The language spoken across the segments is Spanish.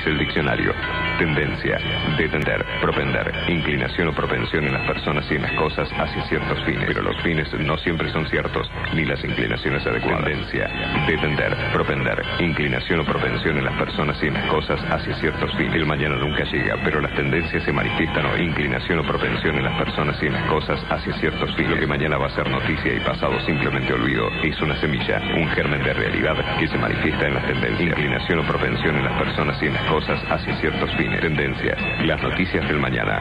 Dice el diccionario: tendencia, detender, propender, inclinación o propensión en las personas y en las cosas hacia ciertos fines. Pero los fines no siempre son ciertos, ni las inclinaciones adecuadas. Tendencia, detender, propender, inclinación o propensión en las personas y en las cosas hacia ciertos fines. El mañana nunca llega, pero las tendencias se manifiestan o inclinación o propensión en las personas y en las cosas hacia ciertos fines. Lo que mañana va a ser noticia y pasado simplemente olvido es una semilla, un germen de realidad que se manifiesta en las tendencias. Inclinación o propensión en las personas y en las cosas hacia ciertos fines. Tendencias, las noticias del mañana.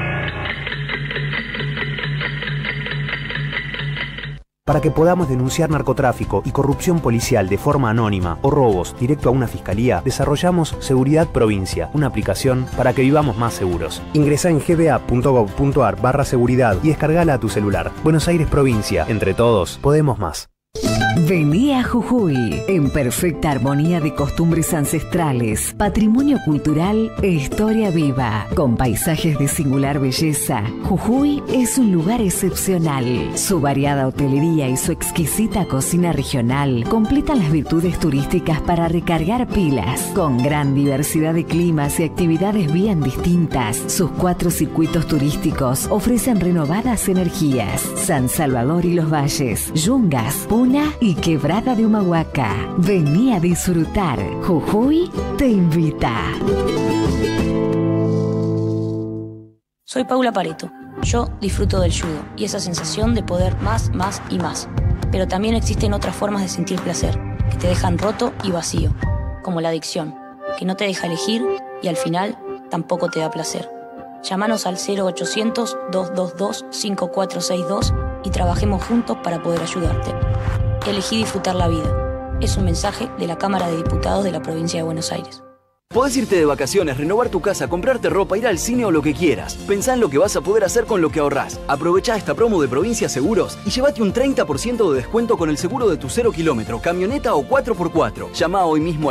Para que podamos denunciar narcotráfico y corrupción policial de forma anónima o robos directo a una fiscalía, desarrollamos Seguridad Provincia, una aplicación para que vivamos más seguros. Ingresá en gba.gov.ar/seguridad y descargala a tu celular. Buenos Aires Provincia, entre todos, podemos más. Vení a Jujuy, en perfecta armonía de costumbres ancestrales, patrimonio cultural e historia viva. Con paisajes de singular belleza, Jujuy es un lugar excepcional. Su variada hotelería y su exquisita cocina regional completan las virtudes turísticas para recargar pilas. Con gran diversidad de climas y actividades bien distintas, sus 4 circuitos turísticos ofrecen renovadas energías. San Salvador y los Valles, Yungas, Puna y Quebrada de Humahuaca. Vení a disfrutar. Jujuy te invita. Soy Paula Pareto. Yo disfruto del judo y esa sensación de poder más y más. Pero también existen otras formas de sentir placer, que te dejan roto y vacío, como la adicción, que no te deja elegir y al final tampoco te da placer. Llámanos al 0800-222-5462 y trabajemos juntos para poder ayudarte. Elegí disfrutar la vida. Es un mensaje de la Cámara de Diputados de la Provincia de Buenos Aires. Podés irte de vacaciones, renovar tu casa, comprarte ropa, ir al cine o lo que quieras. Pensá en lo que vas a poder hacer con lo que ahorrás. Aprovechá esta promo de Provincia Seguros y llévate un 30% de descuento con el seguro de tu 0 kilómetro, camioneta o 4x4. Llama hoy mismo al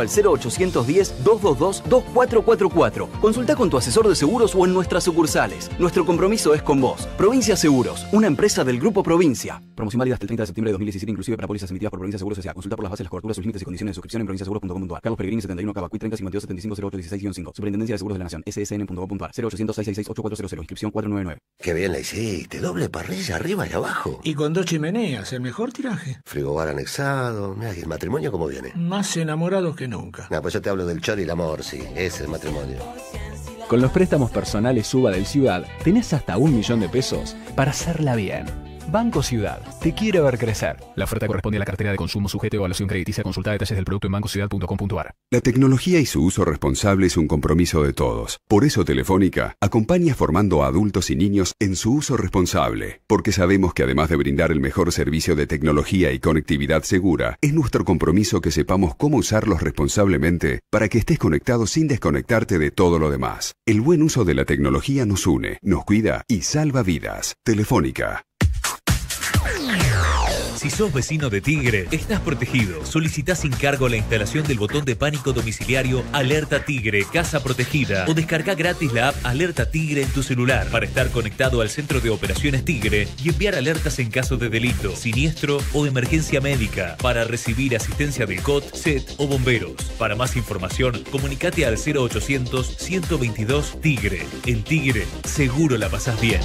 0810-222-2444. Consultá con tu asesor de seguros o en nuestras sucursales. Nuestro compromiso es con vos. Provincia Seguros, una empresa del Grupo Provincia. Promoción válida hasta el 30 de septiembre de 2017, inclusive para pólizas emitidas por Provincia Seguros S.A. Consulta por las bases, las coberturas, sus límites y condiciones de suscripción en provinciaseguros.com.ar. Carlos Pellegrini 71 Cavacuy 30 52 75 0816-5. Superintendencia de Seguros de la Nación. ssn.gov.ar. 0800-666-8400. Inscripción 499. Qué bien la hiciste. Doble parrilla arriba y abajo. Y con 2 chimeneas. El mejor tiraje. Frigobar anexado. Mira, ¿y el matrimonio cómo viene? Más enamorados que nunca. No, pues yo te hablo del chor y el amor, sí. Ese es el matrimonio. Con los préstamos personales Suba del Ciudad, tenés hasta 1 millón de pesos para hacerla bien. Banco Ciudad, te quiere ver crecer. La oferta corresponde a la cartera de consumo sujeto a evaluación crediticia. Consulta detalles del producto en bancociudad.com.ar. La tecnología y su uso responsable es un compromiso de todos. Por eso Telefónica acompaña formando a adultos y niños en su uso responsable. Porque sabemos que además de brindar el mejor servicio de tecnología y conectividad segura, es nuestro compromiso que sepamos cómo usarlos responsablemente para que estés conectado sin desconectarte de todo lo demás. El buen uso de la tecnología nos une, nos cuida y salva vidas. Telefónica. Si sos vecino de Tigre, estás protegido. Solicitá sin cargo la instalación del botón de pánico domiciliario Alerta Tigre, Casa Protegida, o descarga gratis la app Alerta Tigre en tu celular para estar conectado al Centro de Operaciones Tigre y enviar alertas en caso de delito, siniestro o emergencia médica, para recibir asistencia del COT, SET o bomberos. Para más información, comunicate al 0800-122 Tigre. En Tigre, seguro la pasás bien.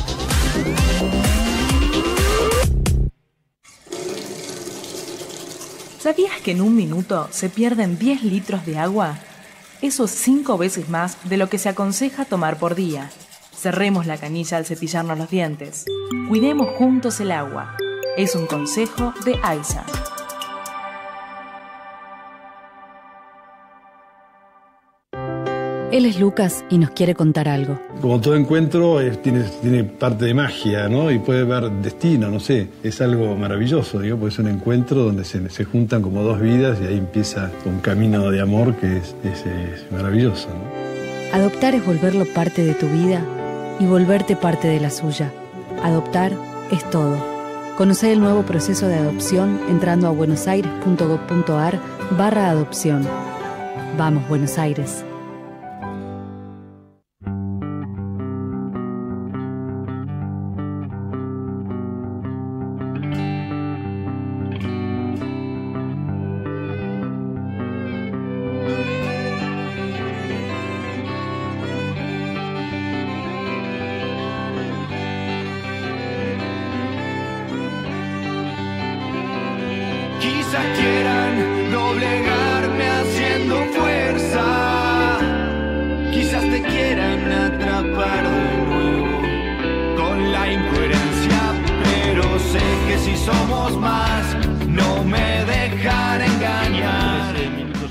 ¿Sabías que en un minuto se pierden 10 litros de agua? Eso es 5 veces más de lo que se aconseja tomar por día. Cerremos la canilla al cepillarnos los dientes. Cuidemos juntos el agua. Es un consejo de AISA. Él es Lucas y nos quiere contar algo. Como todo encuentro tiene parte de magia, ¿no? Y puede haber destino, no sé. Es algo maravilloso, digo, porque es un encuentro donde se juntan como 2 vidas y ahí empieza un camino de amor que es maravilloso, ¿no? Adoptar es volverlo parte de tu vida y volverte parte de la suya. Adoptar es todo. Conoce el nuevo proceso de adopción entrando a buenosaires.gov.ar/adopción. Vamos, Buenos Aires.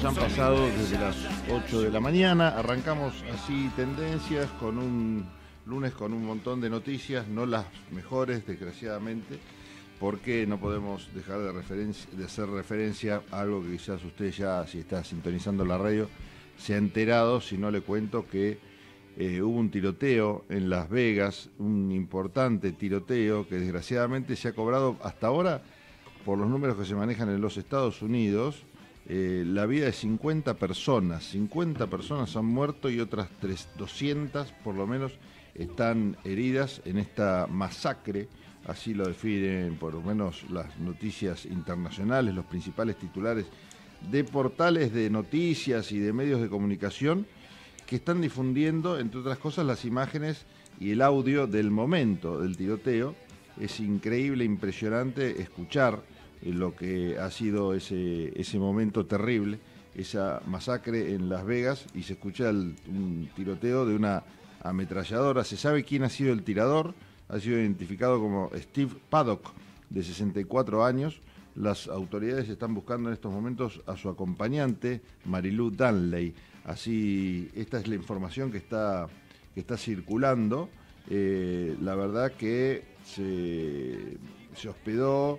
minutos han pasado desde las 8 de la mañana. Arrancamos así tendencias con un lunes con un montón de noticias, no las mejores, desgraciadamente, porque no podemos dejar de hacer referencia a algo que quizás usted ya, si está sintonizando la radio, se ha enterado, si no le cuento que hubo un tiroteo en Las Vegas, un importante tiroteo que desgraciadamente se ha cobrado hasta ahora, por los números que se manejan en los Estados Unidos, la vida de 50 personas. 50 personas han muerto y otras 200 por lo menos están heridas en esta masacre, así lo definen por lo menos las noticias internacionales, los principales titulares de portales de noticias y de medios de comunicación que están difundiendo, entre otras cosas, las imágenes y el audio del momento del tiroteo. Es increíble, impresionante escuchar lo que ha sido ese momento terrible, esa masacre en Las Vegas, y se escucha un tiroteo de una ametralladora. Se sabe quién ha sido el tirador, ha sido identificado como Steve Paddock, de 64 años. Las autoridades están buscando en estos momentos a su acompañante, Marilou Danley. Así, esta es la información que está circulando. La verdad que se hospedó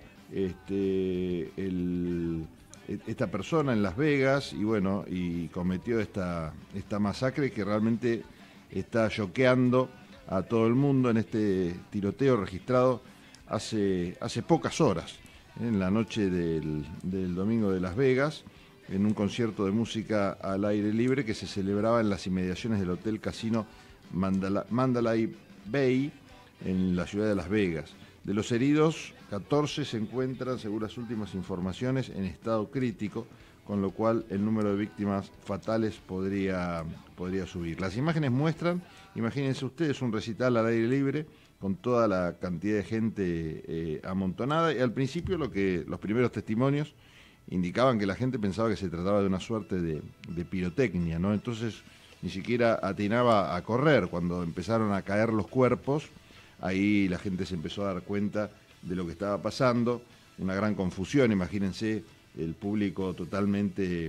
esta persona en Las Vegas y bueno, y cometió esta masacre que realmente está choqueando a todo el mundo en este tiroteo registrado hace pocas horas, en la noche del domingo de Las Vegas, en un concierto de música al aire libre que se celebraba en las inmediaciones del Hotel Casino Mandalay Bay en la ciudad de Las Vegas. De los heridos, 14 se encuentran, según las últimas informaciones, en estado crítico, con lo cual el número de víctimas fatales podría subir. Las imágenes muestran, imagínense ustedes, un recital al aire libre con toda la cantidad de gente amontonada, y al principio los primeros testimonios indicaban que la gente pensaba que se trataba de una suerte de pirotecnia, ¿no? Entonces ni siquiera atinaba a correr. Cuando empezaron a caer los cuerpos, ahí la gente se empezó a dar cuenta de lo que estaba pasando, una gran confusión. Imagínense el público totalmente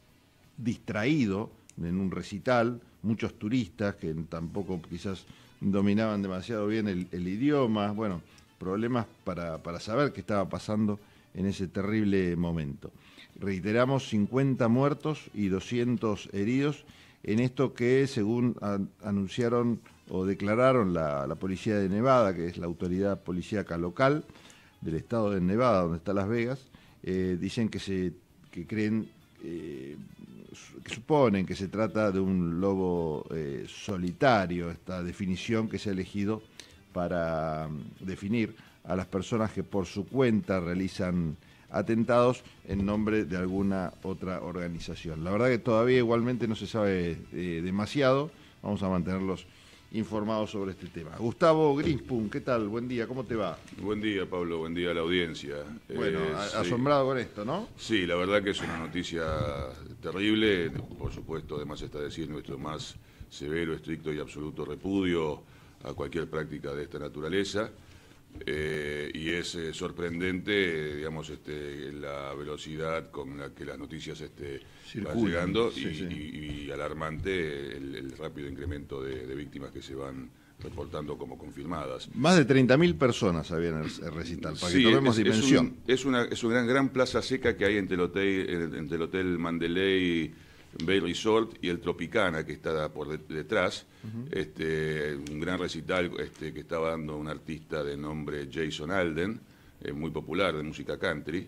distraído en un recital, muchos turistas que tampoco quizás dominaban demasiado bien el idioma, bueno, problemas para saber qué estaba pasando en ese terrible momento. Reiteramos, 50 muertos y 200 heridos en esto que, según anunciaron o declararon la policía de Nevada, que es la autoridad policíaca local del estado de Nevada, donde está Las Vegas, dicen que creen, que suponen que se trata de un lobo solitario, esta definición que se ha elegido para definir a las personas que por su cuenta realizan atentados en nombre de alguna otra organización. La verdad que todavía igualmente no se sabe demasiado, vamos a mantenerlos informados sobre este tema. Gustavo Grispun, ¿qué tal? Buen día, ¿cómo te va? Buen día, Pablo, buen día a la audiencia. Bueno, asombrado con esto, ¿no? Sí, la verdad que es una noticia terrible, por supuesto, además está decir nuestro más severo, estricto y absoluto repudio a cualquier práctica de esta naturaleza. Y es sorprendente, digamos, la velocidad con la que las noticias van llegando, y alarmante el rápido incremento de víctimas que se van reportando como confirmadas. Más de 30.000 personas habían el recital, para que tomemos dimensión. Es una gran plaza seca que hay entre el hotel Mandalay Bay Resort y el Tropicana, que está por detrás. Un gran recital que estaba dando un artista de nombre Jason Alden, muy popular, de música country.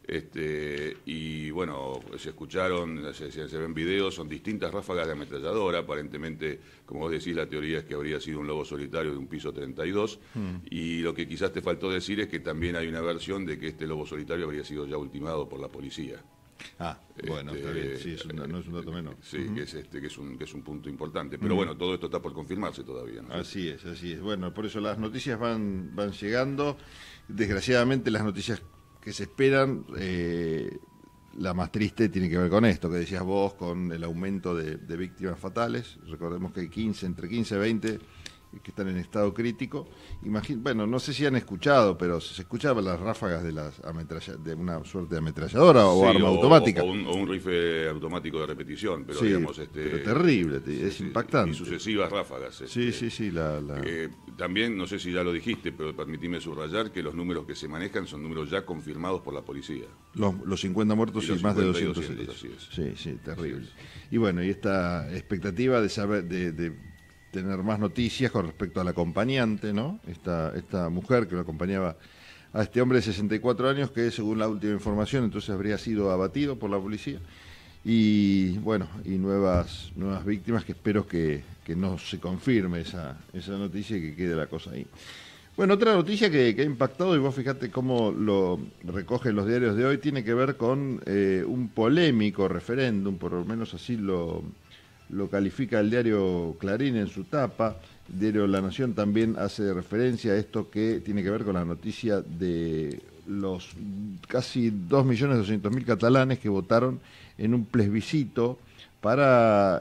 Y bueno, se escucharon, se ven videos, son distintas ráfagas de ametralladora. Aparentemente, como vos decís, la teoría es que habría sido un lobo solitario de un piso 32. Y lo que quizás te faltó decir es que también hay una versión de que este lobo solitario habría sido ya ultimado por la policía. Ah, bueno, está bien. Sí, no es un dato menor. Sí, que es un punto importante. Pero bueno, todo esto está por confirmarse todavía, ¿no? Así es. Bueno, por eso las noticias van llegando. Desgraciadamente las noticias que se esperan, la más triste tiene que ver con esto que decías vos, con el aumento de víctimas fatales. Recordemos que hay entre 15 y 20 que están en estado crítico. Bueno, no sé si han escuchado, pero se escuchaban las ráfagas de de una suerte de ametralladora o arma automática. O un rifle automático de repetición, pero sí, digamos... pero terrible, es impactante. Y sucesivas ráfagas. Sí. También, no sé si ya lo dijiste, pero permitime subrayar que los números que se manejan son números ya confirmados por la policía. Los 50 muertos y más de 200 heridos. Sí, terrible. Y bueno, y esta expectativa de saber, de tener más noticias con respecto al acompañante, ¿no? Esta mujer que lo acompañaba a este hombre de 64 años, que según la última información, entonces habría sido abatido por la policía. Y bueno, y nuevas víctimas, que espero que no se confirme esa noticia y que quede la cosa ahí. Bueno, otra noticia que ha impactado, y vos fíjate cómo lo recogen los diarios de hoy, tiene que ver con un polémico referéndum, por lo menos así lo califica el diario Clarín en su tapa. El diario La Nación también hace referencia a esto que tiene que ver con la noticia de los casi 2.200.000 catalanes que votaron en un plebiscito para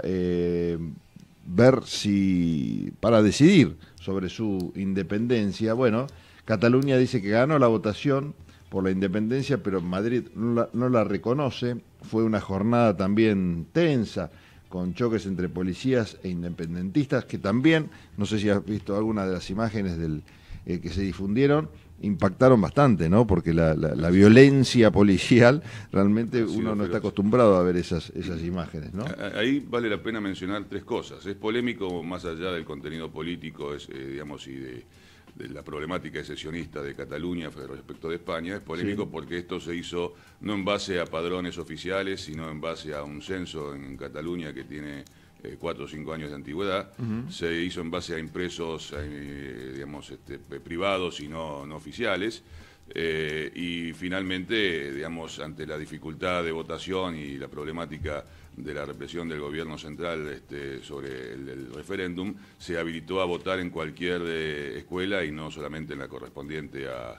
para decidir sobre su independencia. Bueno, Cataluña dice que ganó la votación por la independencia, pero Madrid no la reconoce. Fue una jornada también tensa, con choques entre policías e independentistas, que también, no sé si has visto alguna de las imágenes que se difundieron, impactaron bastante, ¿no? Porque la violencia policial, realmente uno no está acostumbrado a ver esas imágenes, ¿no? Ahí vale la pena mencionar tres cosas. Es polémico, más allá del contenido político, digamos, y de la problemática secesionista de Cataluña respecto de España. Es polémico porque esto se hizo no en base a padrones oficiales, sino en base a un censo en Cataluña que tiene 4 o 5 años de antigüedad. Se hizo en base a impresos, digamos, privados y no oficiales. Y finalmente, digamos, ante la dificultad de votación y la problemática de la represión del gobierno central sobre el referéndum, se habilitó a votar en cualquier escuela y no solamente en la correspondiente a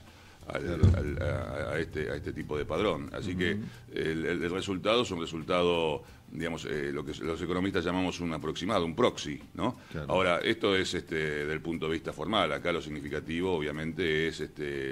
este tipo de padrón. Así que el resultado es un resultado, digamos, lo que los economistas llamamos un aproximado, un proxy, ¿no? Claro. Ahora, esto es del punto de vista formal. Acá lo significativo, obviamente, es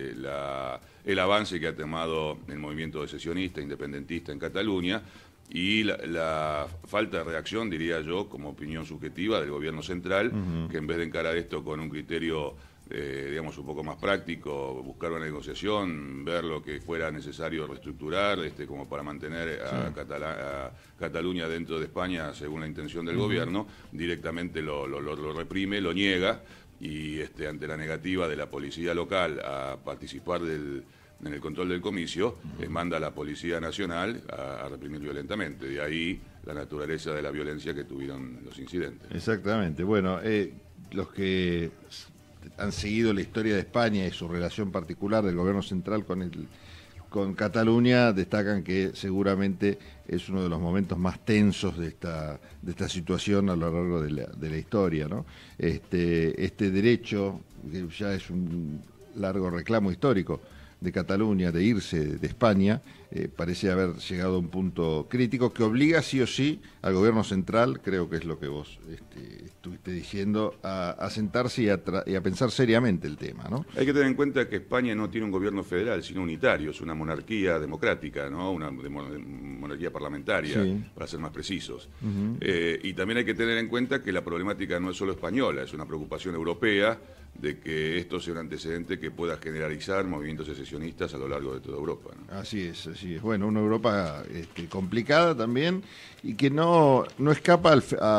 el avance que ha tomado el movimiento secesionista, independentista en Cataluña, y la falta de reacción, diría yo, como opinión subjetiva del gobierno central, que en vez de encarar esto con un criterio digamos, un poco más práctico, buscar una negociación, ver lo que fuera necesario reestructurar, como para mantener a Cataluña dentro de España según la intención del gobierno, directamente lo reprime, lo niega, y ante la negativa de la policía local a participar en el control del comicio, manda a la Policía Nacional a reprimir violentamente. De ahí la naturaleza de la violencia que tuvieron los incidentes. Exactamente. Bueno, los que han seguido la historia de España y su relación particular del gobierno central con Cataluña destacan que seguramente es uno de los momentos más tensos de esta situación a lo largo de la historia, ¿no? Este derecho, que ya es un largo reclamo histórico de Cataluña de irse de España, parece haber llegado a un punto crítico que obliga sí o sí al gobierno central, creo que es lo que vos estuviste diciendo, a sentarse y a pensar seriamente el tema, ¿no? Hay que tener en cuenta que España no tiene un gobierno federal, sino unitario, es una monarquía democrática, ¿no? Una monarquía parlamentaria, para ser más precisos. Y también hay que tener en cuenta que la problemática no es solo española, es una preocupación europea de que esto sea un antecedente que pueda generalizar movimientos secesionistas a lo largo de toda Europa, ¿no? Así es. Bueno, una Europa complicada también y que no escapa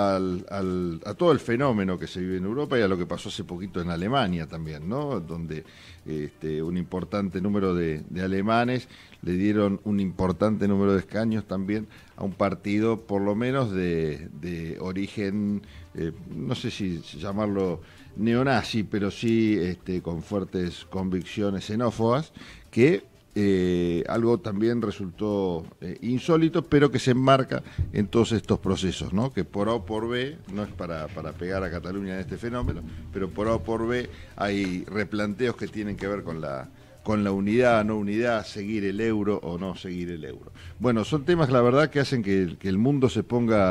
a todo el fenómeno que se vive en Europa y a lo que pasó hace poquito en Alemania también, ¿no? Donde un importante número de alemanes le dieron un importante número de escaños también a un partido por lo menos de origen, no sé si llamarlo neonazi, pero sí con fuertes convicciones xenófobas, que algo también resultó insólito, pero que se enmarca en todos estos procesos, ¿no? Que por A o por B, no es para pegar a Cataluña en este fenómeno, pero por A o por B hay replanteos que tienen que ver con la unidad, no unidad, seguir el euro o no seguir el euro. Bueno, son temas, la verdad, que hacen que el mundo se ponga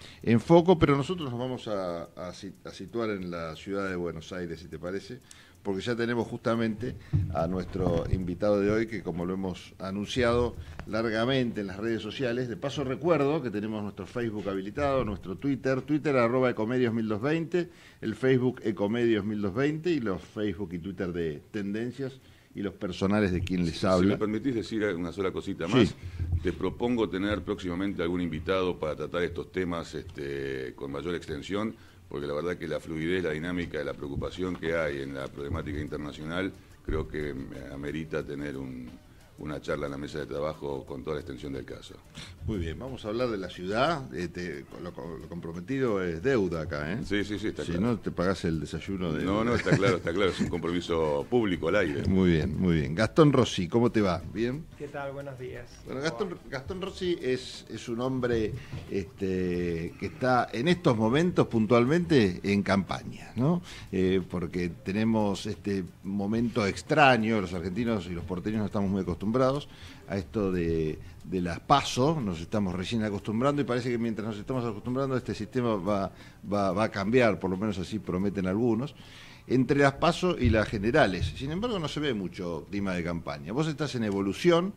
en foco, pero nosotros nos vamos a situar en la ciudad de Buenos Aires, si te parece, porque ya tenemos justamente a nuestro invitado de hoy, que como lo hemos anunciado largamente en las redes sociales. De paso recuerdo que tenemos nuestro Facebook habilitado, nuestro Twitter @ecomedios1220, el Facebook Ecomedios1220 y los Facebook y Twitter de Tendencias y los personales de quien les habla. Si me permitís decir una sola cosita más, sí. Te propongo tener próximamente algún invitado para tratar estos temas con mayor extensión, porque la verdad que la fluidez, la dinámica, la preocupación que hay en la problemática internacional, creo que amerita tener una charla en la mesa de trabajo con toda la extensión del caso. Muy bien, vamos a hablar de la ciudad. Lo comprometido es deuda acá, ¿eh? Sí, está claro. Si no, te pagás el desayuno de... No, está claro, es un compromiso público al aire. Muy bien. Gastón Rossi, ¿cómo te va? ¿Bien? ¿Qué tal? Buenos días. Bueno, Gastón Rossi es un hombre que está en estos momentos puntualmente en campaña, ¿no? Porque tenemos este momento extraño, los argentinos y los porteños no estamos muy acostumbrados a esto de las PASO, nos estamos recién acostumbrando y parece que mientras nos estamos acostumbrando este sistema va a cambiar, por lo menos así prometen algunos, entre las PASO y las generales. Sin embargo, no se ve mucho clima de campaña. Vos estás en Evolución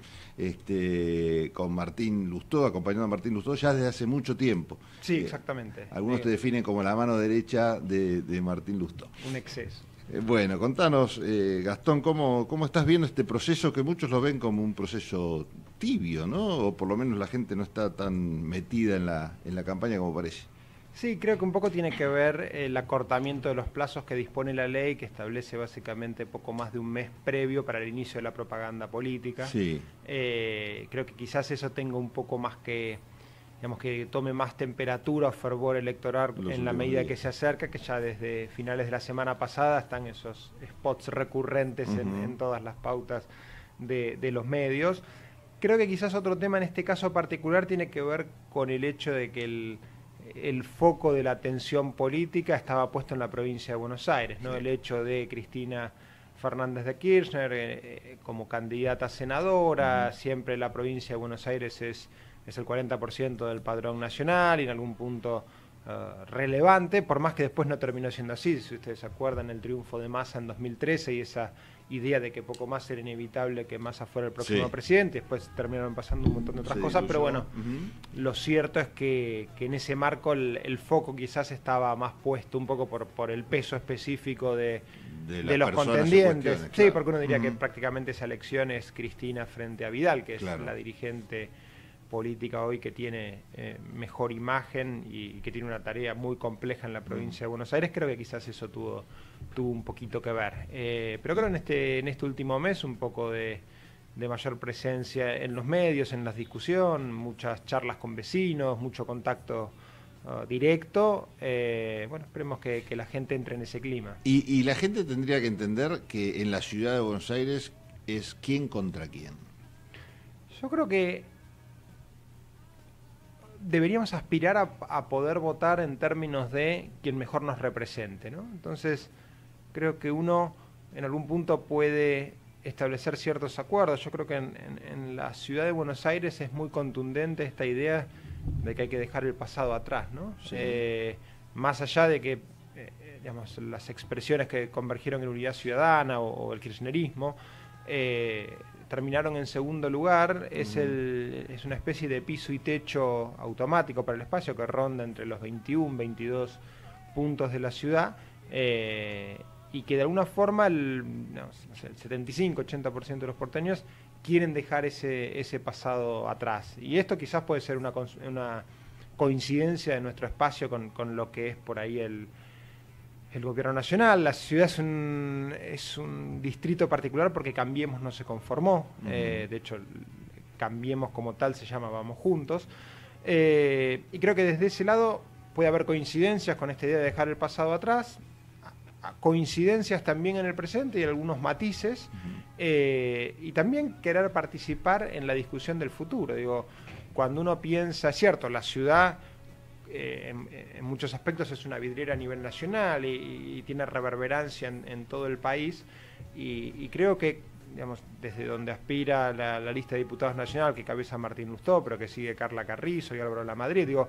con Martín Lustó, acompañando a Martín Lustó ya desde hace mucho tiempo. Sí, exactamente. Algunos te definen como la mano derecha de Martín Lustó. Un exceso. Bueno, contanos, Gastón, ¿cómo estás viendo este proceso que muchos lo ven como un proceso tibio, ¿no? O por lo menos la gente no está tan metida en la campaña como parece. Sí, creo que un poco tiene que ver el acortamiento de los plazos que dispone la ley, que establece básicamente poco más de un mes previo para el inicio de la propaganda política. Sí. Creo que quizás eso tenga un poco más que... digamos que tome más temperatura o fervor electoral en la medida que se acerca, que ya desde finales de la semana pasada están esos spots recurrentes en todas las pautas de los medios. Creo que quizás otro tema en este caso particular tiene que ver con el hecho de que el foco de la atención política estaba puesto en la provincia de Buenos Aires, ¿no? Sí. El hecho de Cristina Fernández de Kirchner como candidata a senadora, siempre la provincia de Buenos Aires es el 40% del padrón nacional y en algún punto relevante, por más que después no terminó siendo así. Si ustedes se acuerdan el triunfo de Massa en 2013 y esa idea de que poco más era inevitable que Massa fuera el próximo presidente, después terminaron pasando un montón de otras cosas, pero bueno, lo cierto es que en ese marco el foco quizás estaba más puesto un poco por el peso específico de los contendientes. Claro. Sí, porque uno diría que prácticamente esa elección es Cristina frente a Vidal, que es la dirigente política hoy que tiene mejor imagen y que tiene una tarea muy compleja en la provincia de Buenos Aires. Creo que quizás eso tuvo un poquito que ver, pero creo en este último mes un poco de mayor presencia en los medios, en las discusiones, muchas charlas con vecinos, mucho contacto directo. Bueno, esperemos que la gente entre en ese clima. Y la gente tendría que entender que en la ciudad de Buenos Aires es quién contra quién. Yo creo que deberíamos aspirar a poder votar en términos de quien mejor nos represente, ¿no? Entonces, creo que uno en algún punto puede establecer ciertos acuerdos. Yo creo que en la ciudad de Buenos Aires es muy contundente esta idea de que hay que dejar el pasado atrás, ¿no? Sí. Más allá de que digamos, las expresiones que convergieron en Unidad Ciudadana o el kirchnerismo terminaron en segundo lugar, es una especie de piso y techo automático para el espacio que ronda entre los 21, 22 puntos de la ciudad, y que de alguna forma el 75-80% de los porteños quieren dejar ese pasado atrás. Y esto quizás puede ser una coincidencia de nuestro espacio con lo que es por ahí el gobierno nacional. La ciudad es un distrito particular porque Cambiemos no se conformó. De hecho, Cambiemos como tal se llama Vamos Juntos. Y creo que desde ese lado puede haber coincidencias con esta idea de dejar el pasado atrás, coincidencias también en el presente y algunos matices, y también querer participar en la discusión del futuro. Digo, cuando uno piensa, es cierto, la ciudad en muchos aspectos es una vidriera a nivel nacional y tiene reverberancia en todo el país, y creo que, digamos, desde donde aspira la lista de diputados nacional que cabeza Martín Lustó, pero que sigue Carla Carrizo y Álvaro Lamadrid, digo,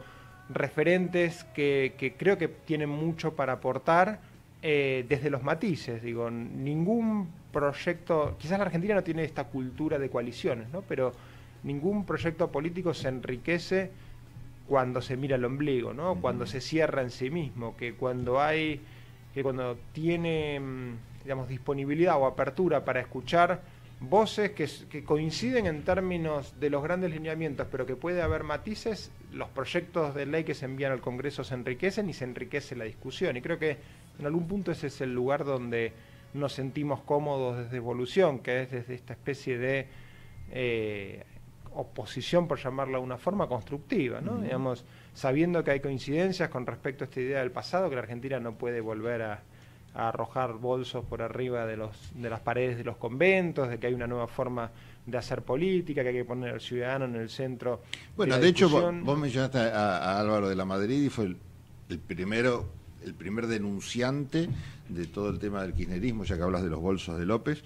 referentes que creo que tienen mucho para aportar desde los matices. Digo, ningún proyecto, quizás la Argentina no tiene esta cultura de coaliciones, ¿no? Pero ningún proyecto político se enriquece cuando se mira el ombligo, ¿no? Cuando se cierra en sí mismo, cuando tiene, digamos, disponibilidad o apertura para escuchar voces que coinciden en términos de los grandes lineamientos, pero que puede haber matices. Los proyectos de ley que se envían al Congreso se enriquecen y se enriquece la discusión, y creo que en algún punto ese es el lugar donde nos sentimos cómodos desde Evolución, que es desde esta especie de oposición, por llamarla de una forma constructiva, ¿no? Digamos, sabiendo que hay coincidencias con respecto a esta idea del pasado, que la Argentina no puede volver a arrojar bolsos por arriba de las paredes de los conventos, de que hay una nueva forma de hacer política, que hay que poner al ciudadano en el centro. Bueno, de hecho, vos mencionaste a Álvaro de la Madrid y fue el primer denunciante de todo el tema del kirchnerismo, ya que hablas de los bolsos de López,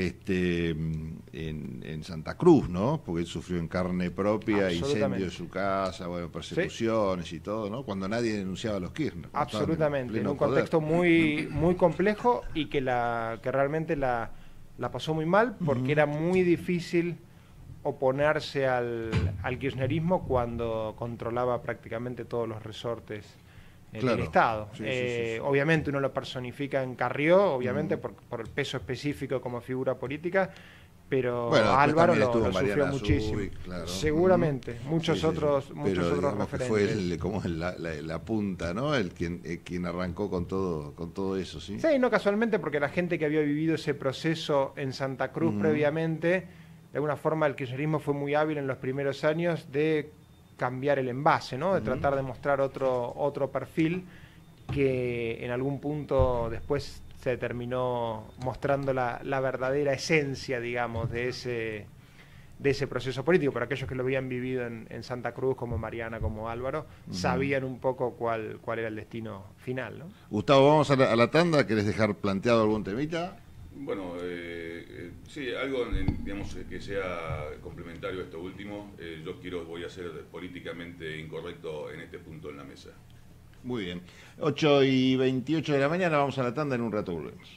en Santa Cruz, ¿no? Porque él sufrió en carne propia incendio de su casa, bueno, persecuciones y todo, ¿no? Cuando nadie denunciaba a los Kirchner. Absolutamente, en un contexto muy complejo, y que realmente la pasó muy mal, porque era muy difícil oponerse al kirchnerismo cuando controlaba prácticamente todos los resortes del Estado. Obviamente uno lo personifica en Carrió, obviamente por el peso específico como figura política, pero Álvaro lo sufrió muchísimo. Seguramente, muchos otros referentes. Que fue él como la punta, ¿no? Quien arrancó con todo eso, ¿sí? Sí, no casualmente, porque la gente que había vivido ese proceso en Santa Cruz previamente, de alguna forma el kirchnerismo fue muy hábil en los primeros años de cambiar el envase, ¿no? De tratar de mostrar otro perfil, que en algún punto después se terminó mostrando la verdadera esencia, digamos, de ese proceso político. Pero aquellos que lo habían vivido en Santa Cruz, como Mariana, como Álvaro, sabían un poco cuál era el destino final, ¿no? Gustavo, vamos a la tanda. ¿Querés dejar planteado algún temita? Bueno, sí, algo, digamos, que sea complementario a esto último. Voy a ser políticamente incorrecto en este punto en la mesa. Muy bien. 8:28 de la mañana, vamos a la tanda, en un rato volvemos.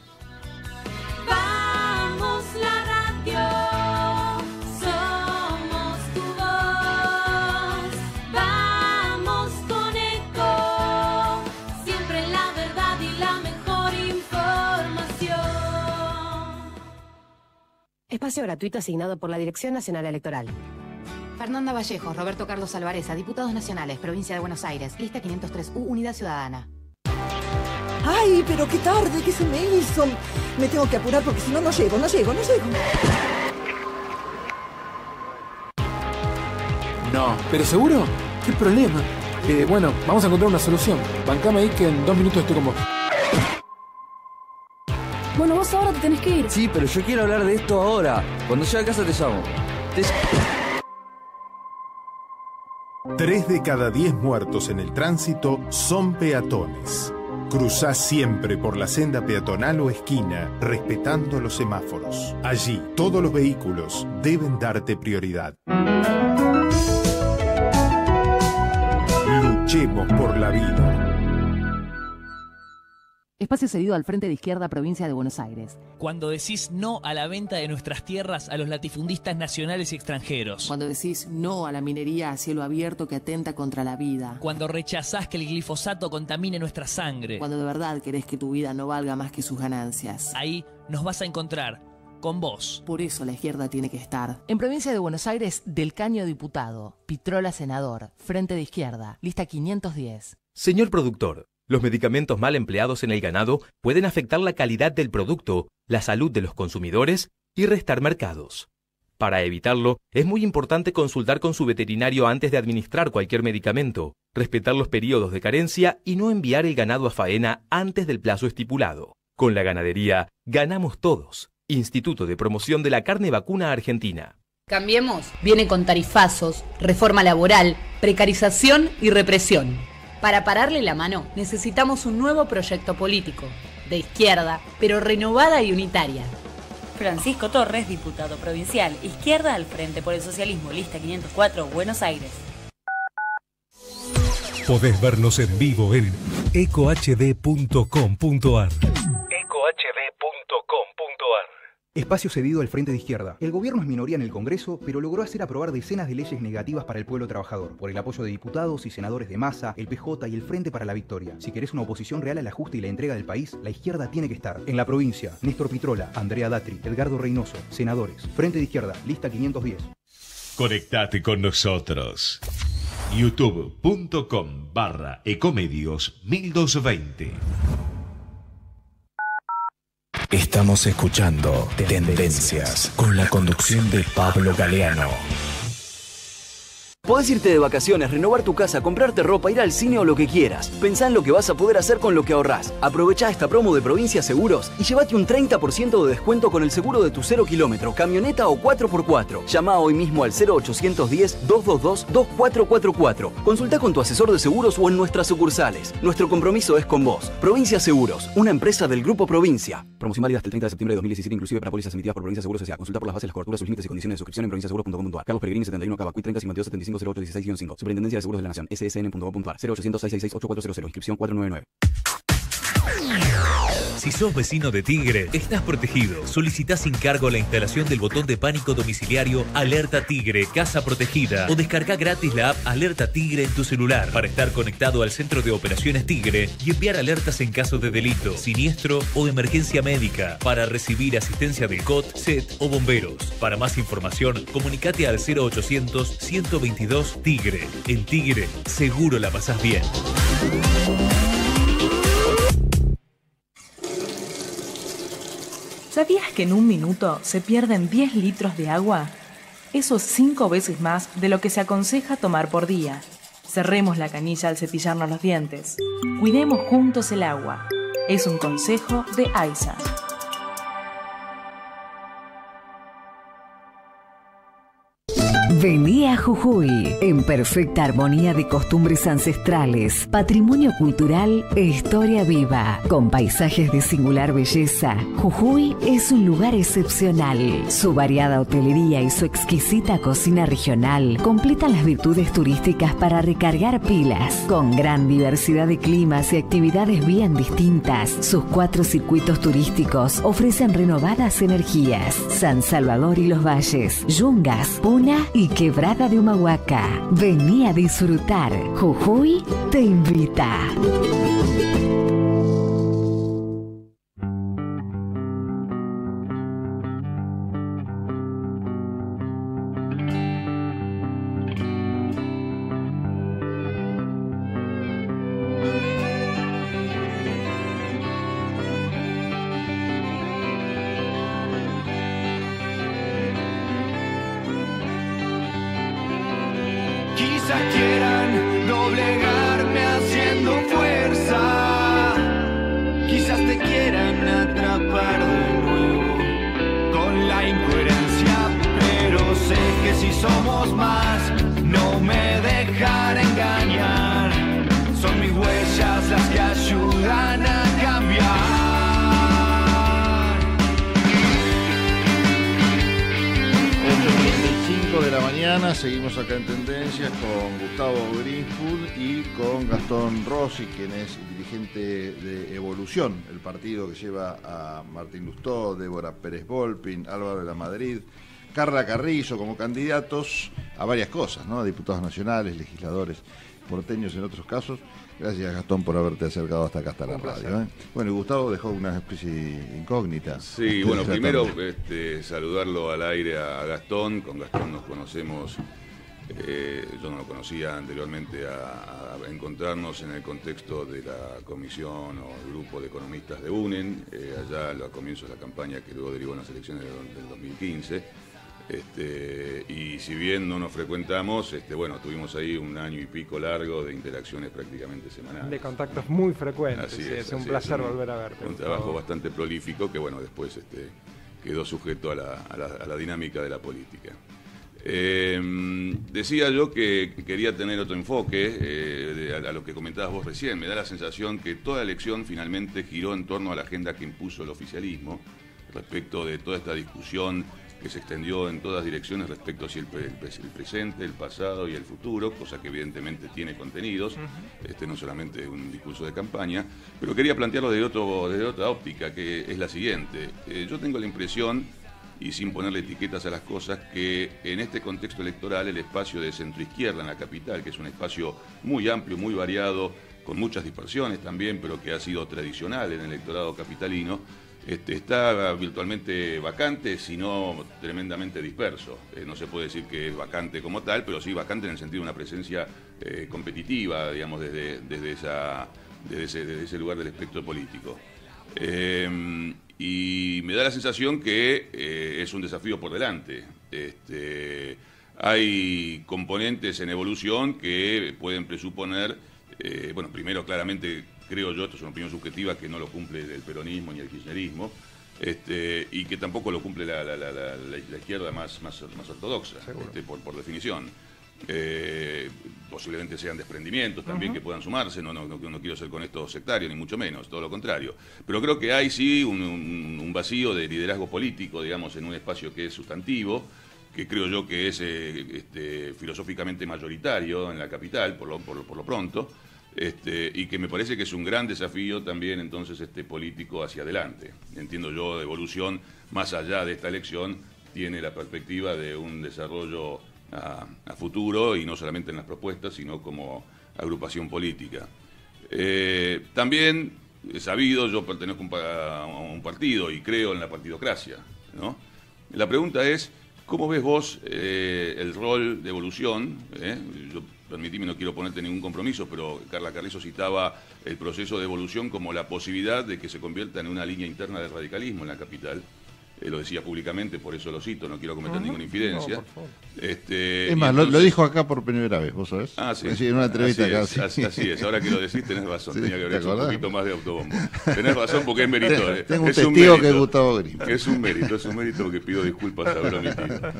Vamos la radio, somos tu voz, vamos con eco, siempre la verdad y la mejor información. Espacio gratuito asignado por la Dirección Nacional Electoral. Fernanda Vallejos, Roberto Carlos Alvareza, Diputados Nacionales, Provincia de Buenos Aires, lista 503U, Unidad Ciudadana. ¡Ay, pero qué tarde! ¿Qué se me hizo? Me tengo que apurar porque si no, no llego. No, ¿pero seguro? ¿Qué problema? Bueno, vamos a encontrar una solución. Bancame ahí que en 2 minutos estoy con vos. Bueno, vos ahora te tenés que ir. Sí, pero yo quiero hablar de esto ahora. Cuando llegue a casa te llamo. 3 de cada 10 muertos en el tránsito son peatones. Cruzá siempre por la senda peatonal o esquina, respetando los semáforos. Allí, todos los vehículos deben darte prioridad. Luchemos por la vida. Espacio cedido al Frente de Izquierda, Provincia de Buenos Aires. Cuando decís no a la venta de nuestras tierras a los latifundistas nacionales y extranjeros. Cuando decís no a la minería a cielo abierto que atenta contra la vida. Cuando rechazás que el glifosato contamine nuestra sangre. Cuando de verdad querés que tu vida no valga más que sus ganancias. Ahí nos vas a encontrar, con vos. Por eso la izquierda tiene que estar. En Provincia de Buenos Aires, Del Caño diputado, Pitrola senador, Frente de Izquierda, lista 510. Señor productor, los medicamentos mal empleados en el ganado pueden afectar la calidad del producto, la salud de los consumidores y restar mercados. Para evitarlo, es muy importante consultar con su veterinario antes de administrar cualquier medicamento, respetar los periodos de carencia y no enviar el ganado a faena antes del plazo estipulado. Con la ganadería, ganamos todos. Instituto de Promoción de la Carne Vacuna Argentina. Cambiemos viene con tarifazos, reforma laboral, precarización y represión. Para pararle la mano, necesitamos un nuevo proyecto político, de izquierda, pero renovada y unitaria. Francisco Torres, diputado provincial, Izquierda al Frente por el Socialismo, lista 504, Buenos Aires. Podés vernos en vivo en ecohd.com.ar. Espacio cedido al Frente de Izquierda. El gobierno es minoría en el Congreso, pero logró hacer aprobar decenas de leyes negativas para el pueblo trabajador, por el apoyo de diputados y senadores de Massa, el PJ y el Frente para la Victoria. Si querés una oposición real al ajuste y la entrega del país, la izquierda tiene que estar. En la provincia, Néstor Pitrola, Andrea Datri, Edgardo Reynoso, senadores. Frente de Izquierda, lista 510. Conectate con nosotros. youtube.com/ecomedios 1220. Estamos escuchando Tendencias con la conducción de Pablo Galeano. Podés irte de vacaciones, renovar tu casa, comprarte ropa, ir al cine o lo que quieras. Pensá en lo que vas a poder hacer con lo que ahorrás. Aprovechá esta promo de Provincia Seguros y llévate un 30% de descuento con el seguro de tu 0 kilómetro, camioneta o 4x4. Llama hoy mismo al 0810-222-2444. Consultá con tu asesor de seguros o en nuestras sucursales. Nuestro compromiso es con vos. Provincia Seguros, una empresa del Grupo Provincia. Promoción válida hasta el 30 de septiembre de 2017, inclusive para pólizas emitidas por Provincia Seguros S.A. Consulta por las bases, las coberturas, sus límites y condiciones de suscripción en provinciaseguros.com.ar. Carlos Pellegrini 71 Cavacuy 30 52 75 08 16-5. Superintendencia de Seguros de la Nación. ssn.gov.ar. 0800 666 8400. Inscripción 499. Si sos vecino de Tigre, estás protegido. Solicitá sin cargo la instalación del botón de pánico domiciliario Alerta Tigre, Casa Protegida, o descarga gratis la app Alerta Tigre en tu celular para estar conectado al Centro de Operaciones Tigre y enviar alertas en caso de delito, siniestro o emergencia médica, para recibir asistencia del COT, SET o bomberos. Para más información, comunicate al 0800 122 Tigre. En Tigre, seguro la pasás bien. ¿Sabías que en un minuto se pierden 10 litros de agua? Eso es 5 veces más de lo que se aconseja tomar por día. Cerremos la canilla al cepillarnos los dientes. Cuidemos juntos el agua. Es un consejo de AISA. Vení a Jujuy, en perfecta armonía de costumbres ancestrales, patrimonio cultural e historia viva. Con paisajes de singular belleza, Jujuy es un lugar excepcional. Su variada hotelería y su exquisita cocina regional completan las virtudes turísticas para recargar pilas. Con gran diversidad de climas y actividades bien distintas, sus 4 circuitos turísticos ofrecen renovadas energías. San Salvador y los Valles, Yungas, Puna y Quebrada de Humahuaca. Vení a disfrutar. Jujuy te invita. Quizás quieran doblegarme haciendo fuerza, quizás te quieran atrapar de nuevo con la incoherencia, pero sé que si somos más no me dejarán engañar, son mis huellas las que ayudan a cambiar. 8:35 de la mañana, seguimos acá en Tendencias con Gustavo Greenwood y con Gastón Rossi, quien es dirigente de Evolución, el partido que lleva a Martín Lustó, Débora Pérez Volpin, Álvaro de la Madrid, Carla Carrizo como candidatos a varias cosas, ¿no? Diputados nacionales, legisladores porteños en otros casos. Gracias, Gastón, por haberte acercado hasta acá, hasta la radio. Bueno, y Gustavo dejó una especie de incógnita. Sí, bueno, primero saludarlo al aire a Gastón. Con Gastón nos conocemos, yo no lo conocía anteriormente, a encontrarnos en el contexto de la comisión o el grupo de economistas de UNEN, allá a los comienzos de la campaña que luego derivó en las elecciones del 2015. Y si bien no nos frecuentamos, bueno, tuvimos ahí un año y pico largo de interacciones prácticamente semanales. De contactos muy frecuentes, así es un placer volver a verte. Un trabajo bastante prolífico que, bueno, después quedó sujeto a la dinámica de la política. Decía yo que quería tener otro enfoque a lo que comentabas vos recién. Me da la sensación que toda elección finalmente giró en torno a la agenda que impuso el oficialismo respecto de toda esta discusión que se extendió en todas direcciones respecto hacia el presente, el pasado y el futuro, cosa que evidentemente tiene contenidos, no solamente un discurso de campaña, pero quería plantearlo desde otra óptica, que es la siguiente. Yo tengo la impresión, y sin ponerle etiquetas a las cosas, que en este contexto electoral el espacio de centroizquierda en la capital, que es un espacio muy amplio, muy variado, con muchas dispersiones también, pero que ha sido tradicional en el electorado capitalino, está virtualmente vacante, sino tremendamente disperso. No se puede decir que es vacante como tal, pero sí vacante en el sentido de una presencia competitiva, digamos, desde ese lugar del espectro político. Y me da la sensación que es un desafío por delante. Hay componentes en evolución que pueden presuponer, primero claramente creo yo, esto es una opinión subjetiva, que no lo cumple el peronismo ni el kirchnerismo, y que tampoco lo cumple la izquierda más ortodoxa, por definición. Posiblemente sean desprendimientos también que puedan sumarse, no quiero ser con esto sectario, ni mucho menos, todo lo contrario. Pero creo que hay sí un vacío de liderazgo político, digamos, en un espacio que es sustantivo, que creo yo que es filosóficamente mayoritario en la capital, por lo pronto, y que me parece que es un gran desafío también entonces político hacia adelante. Entiendo yo, de evolución, más allá de esta elección, tiene la perspectiva de un desarrollo a futuro, y no solamente en las propuestas, sino como agrupación política. También he sabido, yo pertenezco a un partido y creo en la partidocracia, ¿no? La pregunta es, ¿cómo ves vos el rol de evolución? Yo, permitime, no quiero ponerte ningún compromiso, pero Carla Carrizo citaba el proceso de evolución como la posibilidad de que se convierta en una línea interna del radicalismo en la capital. Lo decía públicamente, por eso lo cito, no quiero cometer ninguna infidencia. No, por favor. Es más, entonces, lo dijo acá por primera vez, ¿vos sabés? Ah, sí. En una entrevista acá. Así es, ahora que lo decís tenés razón, tenía que haber hecho un poquito más de autobombo. Tenés razón porque es mérito. Tengo un testigo que es Gustavo Green. Es un mérito porque pido disculpas haber omitido.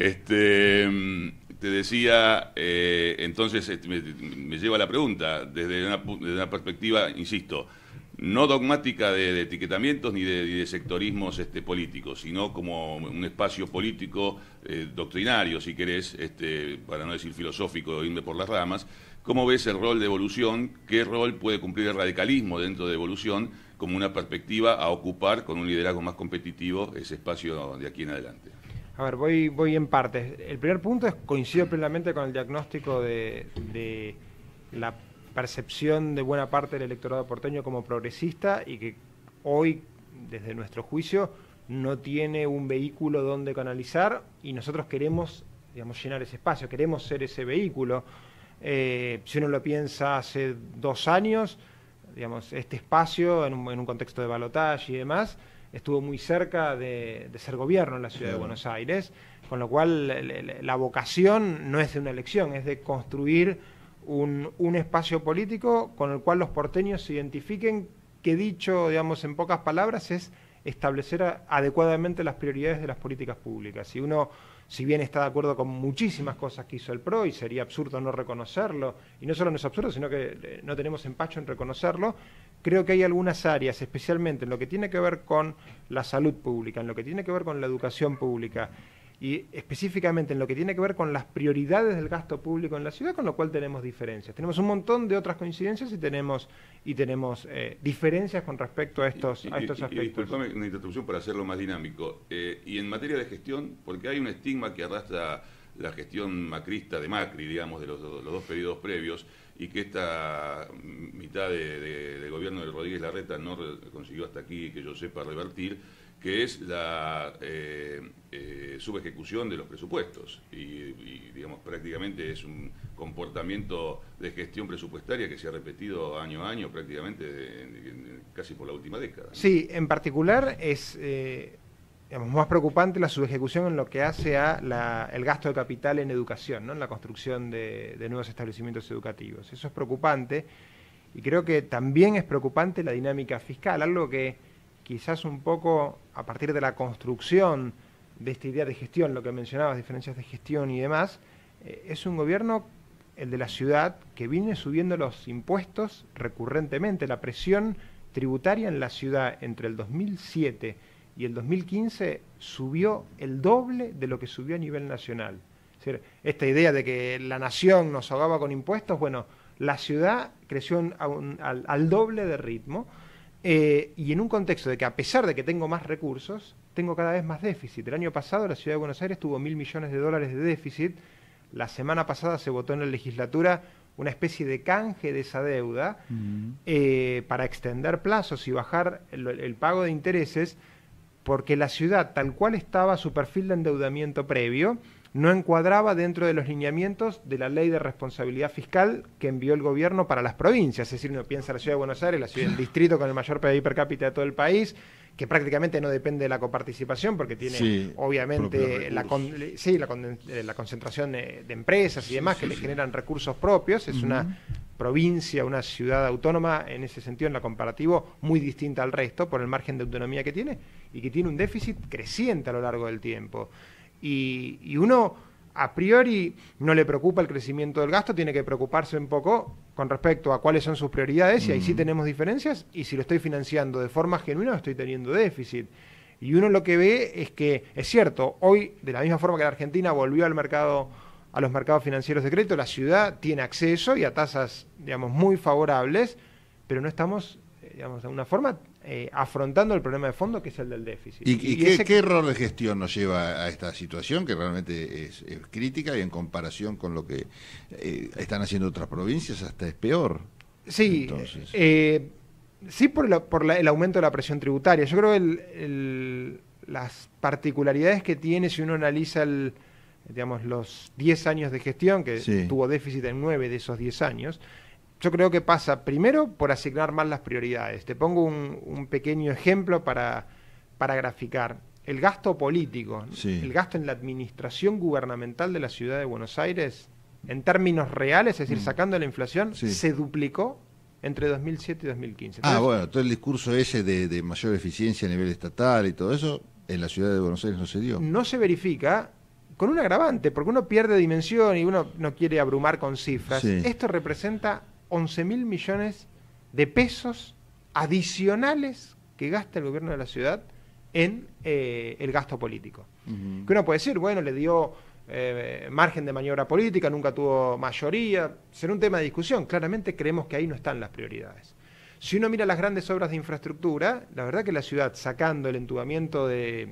Te decía, entonces me lleva a la pregunta, desde una perspectiva, insisto, no dogmática de etiquetamientos ni de sectorismos políticos, sino como un espacio político doctrinario, si querés, para no decir filosófico, irme por las ramas. ¿Cómo ves el rol de evolución? ¿Qué rol puede cumplir el radicalismo dentro de evolución como una perspectiva a ocupar con un liderazgo más competitivo ese espacio de aquí en adelante? A ver, voy en partes. El primer punto es, coincido plenamente con el diagnóstico de la percepción de buena parte del electorado porteño como progresista, y que hoy, desde nuestro juicio, no tiene un vehículo donde canalizar, y nosotros queremos, digamos, llenar ese espacio, queremos ser ese vehículo. Si uno lo piensa hace 2 años, digamos, este espacio, en un contexto de balotaje y demás, estuvo muy cerca de ser gobierno en la ciudad de Buenos Aires, con lo cual la vocación no es de una elección, es de construir un espacio político con el cual los porteños se identifiquen, que dicho, digamos, en pocas palabras, es establecer adecuadamente las prioridades de las políticas públicas. Y uno, si bien está de acuerdo con muchísimas cosas que hizo el PRO, y sería absurdo no reconocerlo, y no solo no es absurdo, sino que no tenemos empacho en reconocerlo, creo que hay algunas áreas, especialmente en lo que tiene que ver con la salud pública, en lo que tiene que ver con la educación pública, y específicamente en lo que tiene que ver con las prioridades del gasto público en la ciudad, con lo cual tenemos diferencias. Tenemos un montón de otras coincidencias y tenemos diferencias con respecto a estos aspectos. Disculpame una interrupción para hacerlo más dinámico. Y en materia de gestión, porque hay un estigma que arrastra la gestión macrista de Macri, digamos, de los 2 periodos previos, y que esta mitad de gobierno de Rodríguez Larreta no consiguió hasta aquí, que yo sepa, revertir, que es la subejecución de los presupuestos, y digamos, prácticamente es un comportamiento de gestión presupuestaria que se ha repetido año a año prácticamente casi por la última década. Sí, en particular es digamos, más preocupante la subejecución en lo que hace a el gasto de capital en educación, ¿no? En la construcción de nuevos establecimientos educativos. Eso es preocupante, y creo que también es preocupante la dinámica fiscal, algo que quizás un poco a partir de la construcción de esta idea de gestión, lo que mencionabas, diferencias de gestión y demás, es un gobierno, el de la ciudad, que viene subiendo los impuestos recurrentemente. La presión tributaria en la ciudad entre el 2007 y el 2015 subió el doble de lo que subió a nivel nacional. Es decir, esta idea de que la nación nos ahogaba con impuestos, bueno, la ciudad creció al doble de ritmo, y en un contexto de que a pesar de que tengo más recursos, tengo cada vez más déficit. El año pasado la ciudad de Buenos Aires tuvo $1.000 millones de déficit. La semana pasada se votó en la legislatura una especie de canje de esa deuda para extender plazos y bajar el pago de intereses, porque la ciudad, tal cual estaba su perfil de endeudamiento previo, no encuadraba dentro de los lineamientos de la ley de responsabilidad fiscal que envió el gobierno para las provincias. Es decir, uno piensa en la ciudad de Buenos Aires, la ciudad del distrito con el mayor PBI per cápita de todo el país, que prácticamente no depende de la coparticipación porque tiene obviamente la concentración de empresas y demás que le generan recursos propios. Es una provincia, una ciudad autónoma en ese sentido, en la comparativo, muy distinta al resto por el margen de autonomía que tiene y que tiene un déficit creciente a lo largo del tiempo. Y uno a priori no le preocupa el crecimiento del gasto, tiene que preocuparse un poco con respecto a cuáles son sus prioridades, y ahí sí tenemos diferencias, y si lo estoy financiando de forma genuina estoy teniendo déficit. Y uno lo que ve es que, es cierto, hoy, de la misma forma que la Argentina volvió al mercado, a los mercados financieros de crédito, la ciudad tiene acceso y a tasas, digamos, muy favorables, pero no estamos, digamos, de alguna forma afrontando el problema de fondo, que es el del déficit. ¿Y qué error de gestión nos lleva a esta situación, que realmente es crítica, y en comparación con lo que están haciendo otras provincias hasta es peor? Sí, sí por el aumento de la presión tributaria. Yo creo que las particularidades que tiene, si uno analiza digamos, los 10 años de gestión, que tuvo déficit en 9 de esos 10 años, yo creo que pasa primero por asignar mal las prioridades. Te pongo un pequeño ejemplo para graficar. El gasto político, el gasto en la administración gubernamental de la ciudad de Buenos Aires, en términos reales, es decir, sacando la inflación, se duplicó entre 2007 y 2015. Entonces, bueno, todo el discurso ese de mayor eficiencia a nivel estatal y todo eso, en la ciudad de Buenos Aires no se dio. No se verifica, con un agravante, porque uno pierde dimensión y uno no quiere abrumar con cifras. Esto representa 11.000 millones de pesos adicionales que gasta el gobierno de la ciudad en el gasto político. Que uno puede decir, bueno, le dio margen de maniobra política, nunca tuvo mayoría, será un tema de discusión. Claramente creemos que ahí no están las prioridades. Si uno mira las grandes obras de infraestructura, la verdad que la ciudad, sacando el entubamiento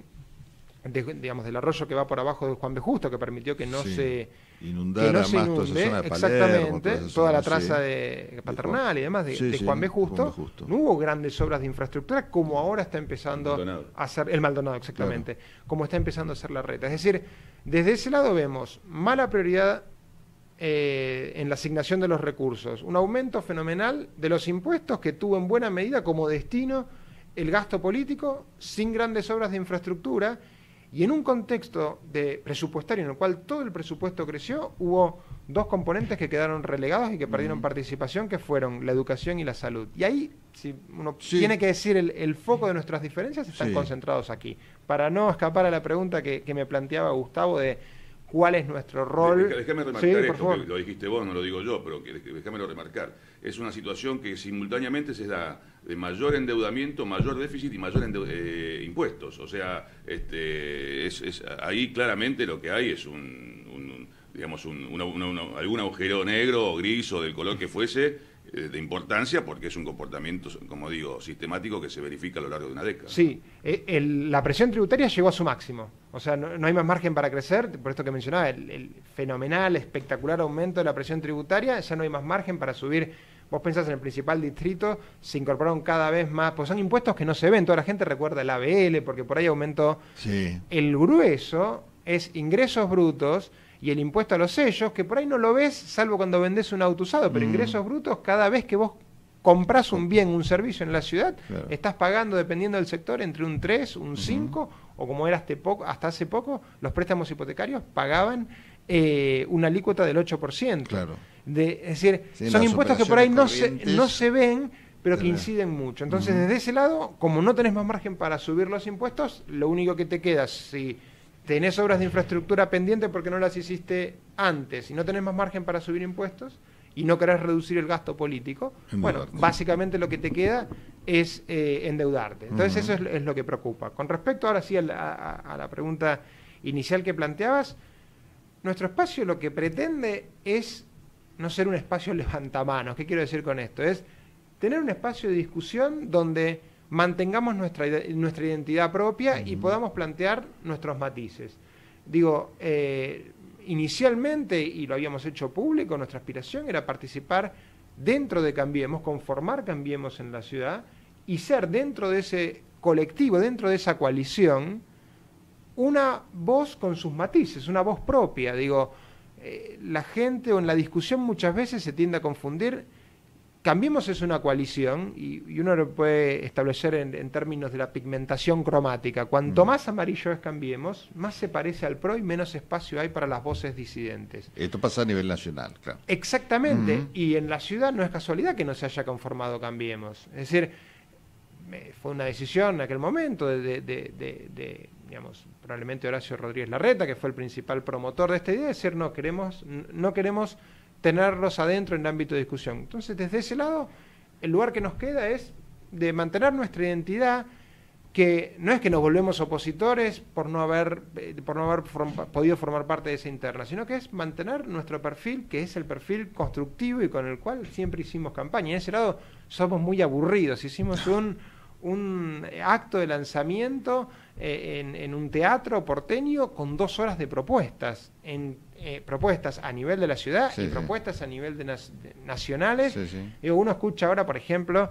digamos, del arroyo que va por abajo de Juan B. Justo, que permitió que no se inundara más toda esa zona de Palermo, toda la traza de Paternal y demás de Juan B. Justo, no hubo grandes obras de infraestructura como ahora está empezando a hacer el Maldonado, exactamente, como está empezando a hacer la Reta. Es decir, desde ese lado vemos mala prioridad en la asignación de los recursos, un aumento fenomenal de los impuestos que tuvo en buena medida como destino el gasto político, sin grandes obras de infraestructura. Y en un contexto presupuestario en el cual todo el presupuesto creció, hubo dos componentes que quedaron relegados y que perdieron participación, que fueron la educación y la salud. Y ahí, si uno tiene que decir, el foco de nuestras diferencias están concentrados aquí. Para no escapar a la pregunta que me planteaba Gustavo de cuál es nuestro rol. Déjame remarcar esto, que lo dijiste vos, no lo digo yo, pero déjamelo remarcar. Es una situación que simultáneamente se da de mayor endeudamiento, mayor déficit y mayor impuestos. O sea, ahí claramente lo que hay es digamos, algún agujero negro o gris o del color que fuese, de importancia, porque es un comportamiento, como digo, sistemático que se verifica a lo largo de una década. Sí, la presión tributaria llegó a su máximo. O sea, no hay más margen para crecer, por esto que mencionaba, el fenomenal, espectacular aumento de la presión tributaria, ya no hay más margen para subir. Vos pensás en el principal distrito, se incorporaron cada vez más, pues son impuestos que no se ven, toda la gente recuerda el ABL, porque por ahí aumentó. El grueso es ingresos brutos y el impuesto a los sellos, que por ahí no lo ves, salvo cuando vendés un auto usado, pero ingresos brutos, cada vez que vos comprás un bien, un servicio en la ciudad, estás pagando, dependiendo del sector, entre un 3, un 5, o como era hasta hace poco, los préstamos hipotecarios pagaban una alícuota del 8%. Es decir, son impuestos que por ahí no se ven, pero que inciden mucho. Entonces, desde ese lado, como no tenés más margen para subir los impuestos, lo único que te queda, si tenés obras de infraestructura pendientes porque no las hiciste antes y no tenés más margen para subir impuestos y no querés reducir el gasto político, bueno, básicamente lo que te queda es endeudarte. Entonces eso es lo que preocupa. Con respecto ahora sí a la pregunta inicial que planteabas, nuestro espacio lo que pretende es no ser un espacio levantamanos. ¿Qué quiero decir con esto? Es tener un espacio de discusión donde mantengamos nuestra identidad propia y podamos plantear nuestros matices. Digo, inicialmente, y lo habíamos hecho público, nuestra aspiración era participar dentro de Cambiemos, conformar Cambiemos en la ciudad y ser dentro de ese colectivo, dentro de esa coalición, una voz con sus matices, una voz propia. Digo, la gente o en la discusión muchas veces se tiende a confundir. Cambiemos es una coalición y uno lo puede establecer en términos de la pigmentación cromática. Cuanto más amarillo es Cambiemos, más se parece al PRO y menos espacio hay para las voces disidentes. Esto pasa a nivel nacional, claro. Exactamente, y en la ciudad no es casualidad que no se haya conformado Cambiemos. Es decir, fue una decisión en aquel momento digamos, probablemente Horacio Rodríguez Larreta, que fue el principal promotor de esta idea, de decir no queremos tenerlos adentro en el ámbito de discusión. Entonces, desde ese lado, el lugar que nos queda es de mantener nuestra identidad, que no es que nos volvemos opositores por no haber podido formar parte de esa interna, sino que es mantener nuestro perfil, que es el perfil constructivo y con el cual siempre hicimos campaña. Y en ese lado somos muy aburridos. Hicimos un acto de lanzamiento en un teatro porteño con 2 horas de propuestas, propuestas a nivel de la ciudad y propuestas a nivel de nacionales. Y uno escucha ahora, por ejemplo,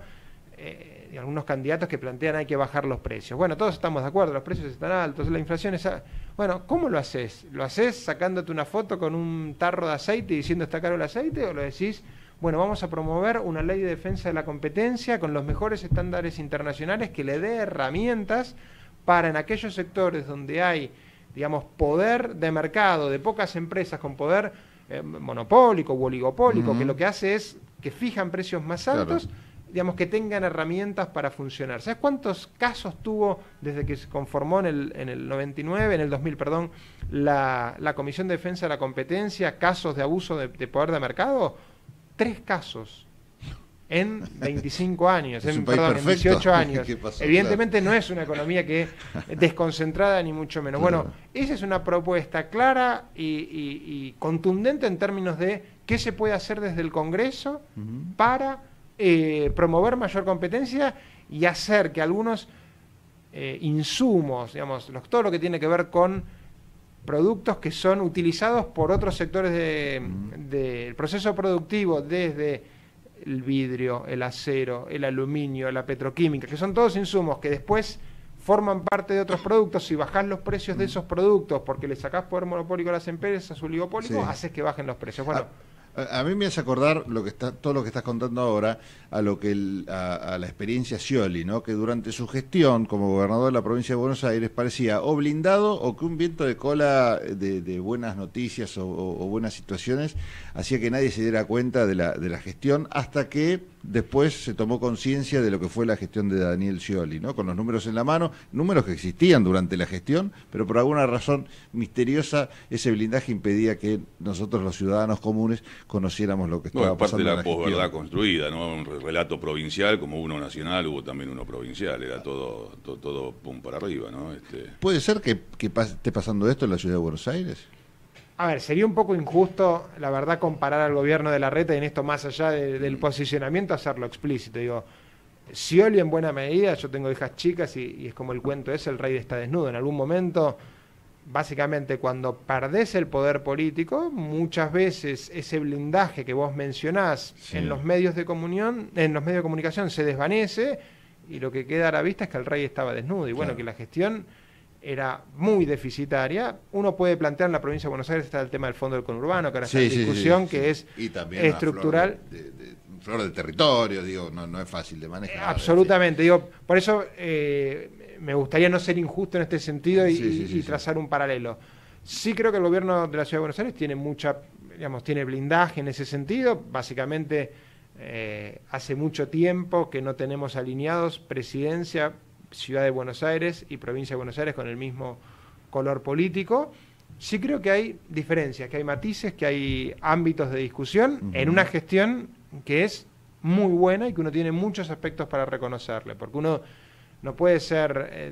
de algunos candidatos que plantean hay que bajar los precios. Bueno, todos estamos de acuerdo, los precios están altos, la inflación es... Bueno, ¿cómo lo haces? ¿Lo haces sacándote una foto con un tarro de aceite y diciendo está caro el aceite? ¿O lo decís, bueno, vamos a promover una ley de defensa de la competencia con los mejores estándares internacionales que le dé herramientas para en aquellos sectores donde hay, digamos, poder de mercado, de pocas empresas con poder monopólico u oligopólico, que lo que hace es que fijan precios más altos, digamos, que tengan herramientas para funcionar. ¿Sabes cuántos casos tuvo desde que se conformó en el 2000, perdón, la Comisión de Defensa de la Competencia, casos de abuso de poder de mercado? 3 casos en 25 años, en 18 años. Evidentemente no es una economía que desconcentrada ni mucho menos. Bueno, esa es una propuesta clara y contundente en términos de qué se puede hacer desde el Congreso para promover mayor competencia y hacer que algunos insumos, digamos, todo lo que tiene que ver con productos que son utilizados por otros sectores del proceso productivo, desde el vidrio, el acero, el aluminio, la petroquímica, que son todos insumos que después forman parte de otros productos. Si bajás los precios de esos productos porque le sacás poder monopólico a las empresas, oligopólico, haces que bajen los precios. Bueno, a mí me hace acordar todo lo que estás contando ahora a lo que a la experiencia Scioli, ¿no? Que durante su gestión como gobernador de la provincia de Buenos Aires parecía o blindado o que un viento de cola de buenas noticias o buenas situaciones hacía que nadie se diera cuenta de la gestión, hasta que después se tomó conciencia de lo que fue la gestión de Daniel Scioli, ¿no? Con los números en la mano, números que existían durante la gestión, pero por alguna razón misteriosa ese blindaje impedía que nosotros los ciudadanos comunes conociéramos lo que estaba pasando en la gestión. Aparte de la posverdad construida, ¿no? Un relato provincial, como uno nacional, hubo también uno provincial, era todo pum para arriba, ¿no? ¿Puede ser que esté pasando esto en la ciudad de Buenos Aires? A ver, sería un poco injusto, la verdad, comparar al gobierno de Larreta y en esto más allá del posicionamiento, hacerlo explícito. Digo, Scioli en buena medida, yo tengo hijas chicas y es como el cuento ese, el rey está desnudo. En algún momento, básicamente, cuando perdés el poder político, muchas veces ese blindaje que vos mencionás en los medios de comunicación se desvanece y lo que queda a la vista es que el rey estaba desnudo. Y bueno, que la gestión era muy deficitaria. Uno puede plantear en la provincia de Buenos Aires está el tema del fondo del conurbano, que ahora está en discusión, que es y también estructural. Flor de territorio, digo, no es fácil de manejar. Absolutamente, digo, por eso me gustaría no ser injusto en este sentido y trazar un paralelo. Sí creo que el gobierno de la Ciudad de Buenos Aires tiene blindaje en ese sentido. Básicamente, hace mucho tiempo que no tenemos alineados presidencia, Ciudad de Buenos Aires y Provincia de Buenos Aires con el mismo color político. Sí creo que hay diferencias, que hay matices, que hay ámbitos de discusión en una gestión que es muy buena y que uno tiene muchos aspectos para reconocerle, porque uno no puede ser,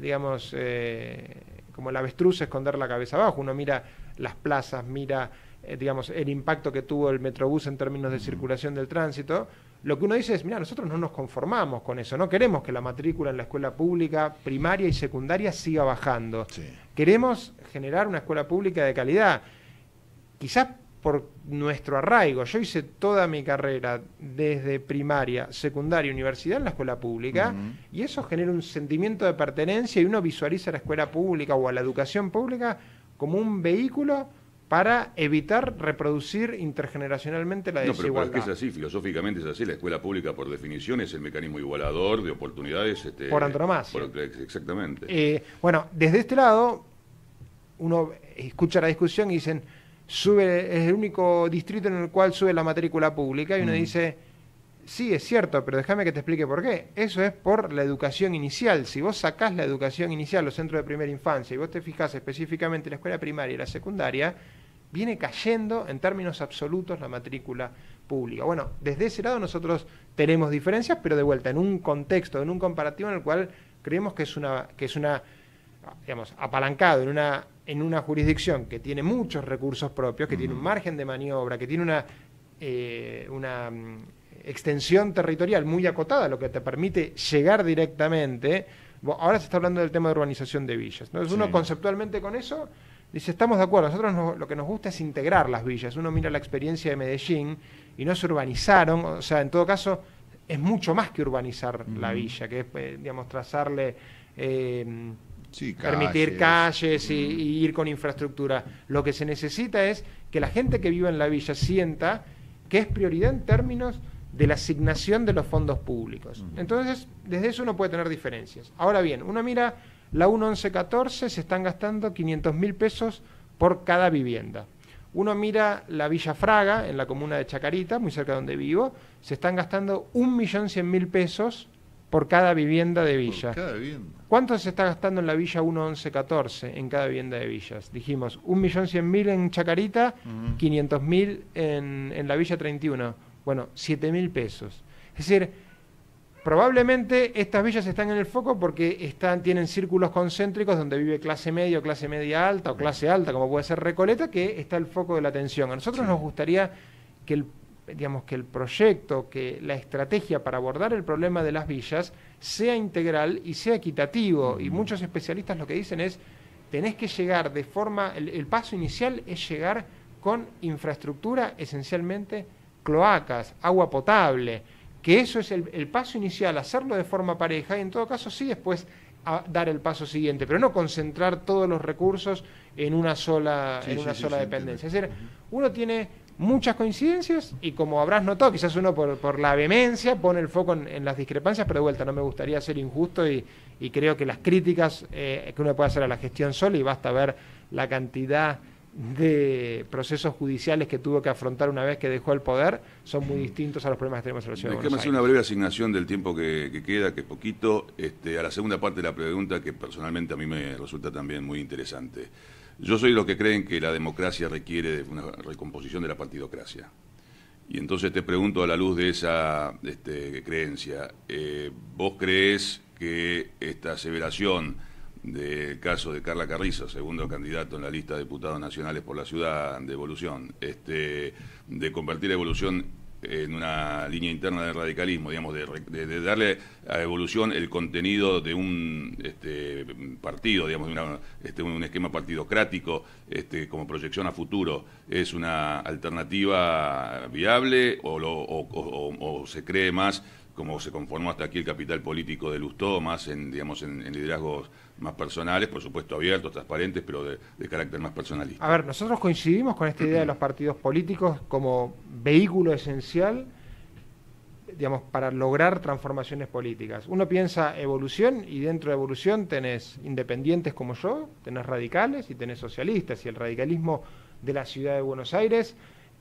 como el avestruz, esconder la cabeza abajo. Uno mira las plazas, mira, el impacto que tuvo el Metrobús en términos de circulación del tránsito. Lo que uno dice es, mira, nosotros no nos conformamos con eso, no queremos que la matrícula en la escuela pública primaria y secundaria siga bajando. Sí. Queremos generar una escuela pública de calidad. Quizás por nuestro arraigo. Yo hice toda mi carrera desde primaria, secundaria, universidad en la escuela pública, y eso genera un sentimiento de pertenencia y uno visualiza a la escuela pública o a la educación pública como un vehículo para evitar reproducir intergeneracionalmente la desigualdad. Pero es que es así, filosóficamente es así. La escuela pública, por definición, es el mecanismo igualador de oportunidades. Por antonomasia. Exactamente. Bueno, desde este lado, uno escucha la discusión y dicen, es el único distrito en el cual sube la matrícula pública, y uno dice, sí, es cierto, pero déjame que te explique por qué. Eso es por la educación inicial. Si vos sacás la educación inicial, los centros de primera infancia, y vos te fijás específicamente en la escuela primaria y la secundaria, viene cayendo en términos absolutos la matrícula pública. Bueno, desde ese lado nosotros tenemos diferencias, pero de vuelta, en un contexto, en un comparativo en el cual creemos que es una digamos, apalancado en una jurisdicción que tiene muchos recursos propios, que tiene un margen de maniobra, que tiene una extensión territorial muy acotada, lo que te permite llegar directamente. Ahora se está hablando del tema de urbanización de villas. Entonces uno conceptualmente con eso dice, estamos de acuerdo, nosotros lo que nos gusta es integrar las villas. Uno mira la experiencia de Medellín y no se urbanizaron, o sea, en todo caso es mucho más que urbanizar la villa, que es, digamos, trazarle... permitir calles y ir con infraestructura. Lo que se necesita es que la gente que vive en la villa sienta que es prioridad en términos de la asignación de los fondos públicos. Entonces, desde eso uno puede tener diferencias. Ahora bien, uno mira la 1.1114, se están gastando 500.000 pesos por cada vivienda. Uno mira la Villa Fraga, en la comuna de Chacarita, muy cerca de donde vivo, se están gastando 1.100.000 pesos por cada vivienda de villa. Por cada vivienda. ¿Cuánto se está gastando en la Villa 1.1114 en cada vivienda de villas? Dijimos, 1.100.000 en Chacarita, 500.000 en la Villa 31. Bueno, 7.000 pesos. Es decir, probablemente estas villas están en el foco porque tienen círculos concéntricos donde vive clase media o clase media alta o clase alta, como puede ser Recoleta, que está el foco de la atención. A nosotros nos gustaría que el proyecto, que la estrategia para abordar el problema de las villas sea integral y sea equitativo. Y muchos especialistas lo que dicen es, tenés que llegar de forma, el paso inicial es llegar con infraestructura, esencialmente cloacas, agua potable, que eso es el paso inicial, hacerlo de forma pareja y en todo caso sí después dar el paso siguiente, pero no concentrar todos los recursos en una sola dependencia. Es decir, uno tiene muchas coincidencias y como habrás notado, quizás uno por la vehemencia pone el foco en las discrepancias, pero de vuelta no me gustaría ser injusto y creo que las críticas que uno puede hacer a la gestión sola, y basta ver la cantidad de procesos judiciales que tuvo que afrontar una vez que dejó el poder, son muy distintos a los problemas que tenemos en la ciudad de Buenos Aires. Déjame hacer una breve asignación del tiempo que queda, que es poquito, a la segunda parte de la pregunta, que personalmente a mí me resulta también muy interesante. Yo soy de los que creen que la democracia requiere de una recomposición de la partidocracia. Y entonces te pregunto, a la luz de esa creencia, ¿vos creés que esta aseveración del caso de Carla Carrizo, segundo candidato en la lista de diputados nacionales por la ciudad de Evolución, de convertir a Evolución en una línea interna del radicalismo, digamos, de darle a Evolución el contenido de un partido, digamos, de un esquema partidocrático como proyección a futuro, es una alternativa viable o se cree más, como se conformó hasta aquí el capital político de Lustó, más en liderazgos más personales, por supuesto abiertos, transparentes, pero de carácter más personalista? A ver, nosotros coincidimos con esta idea de los partidos políticos como vehículo esencial, digamos, para lograr transformaciones políticas. Uno piensa Evolución y dentro de Evolución tenés independientes como yo, tenés radicales y tenés socialistas, y el radicalismo de la ciudad de Buenos Aires,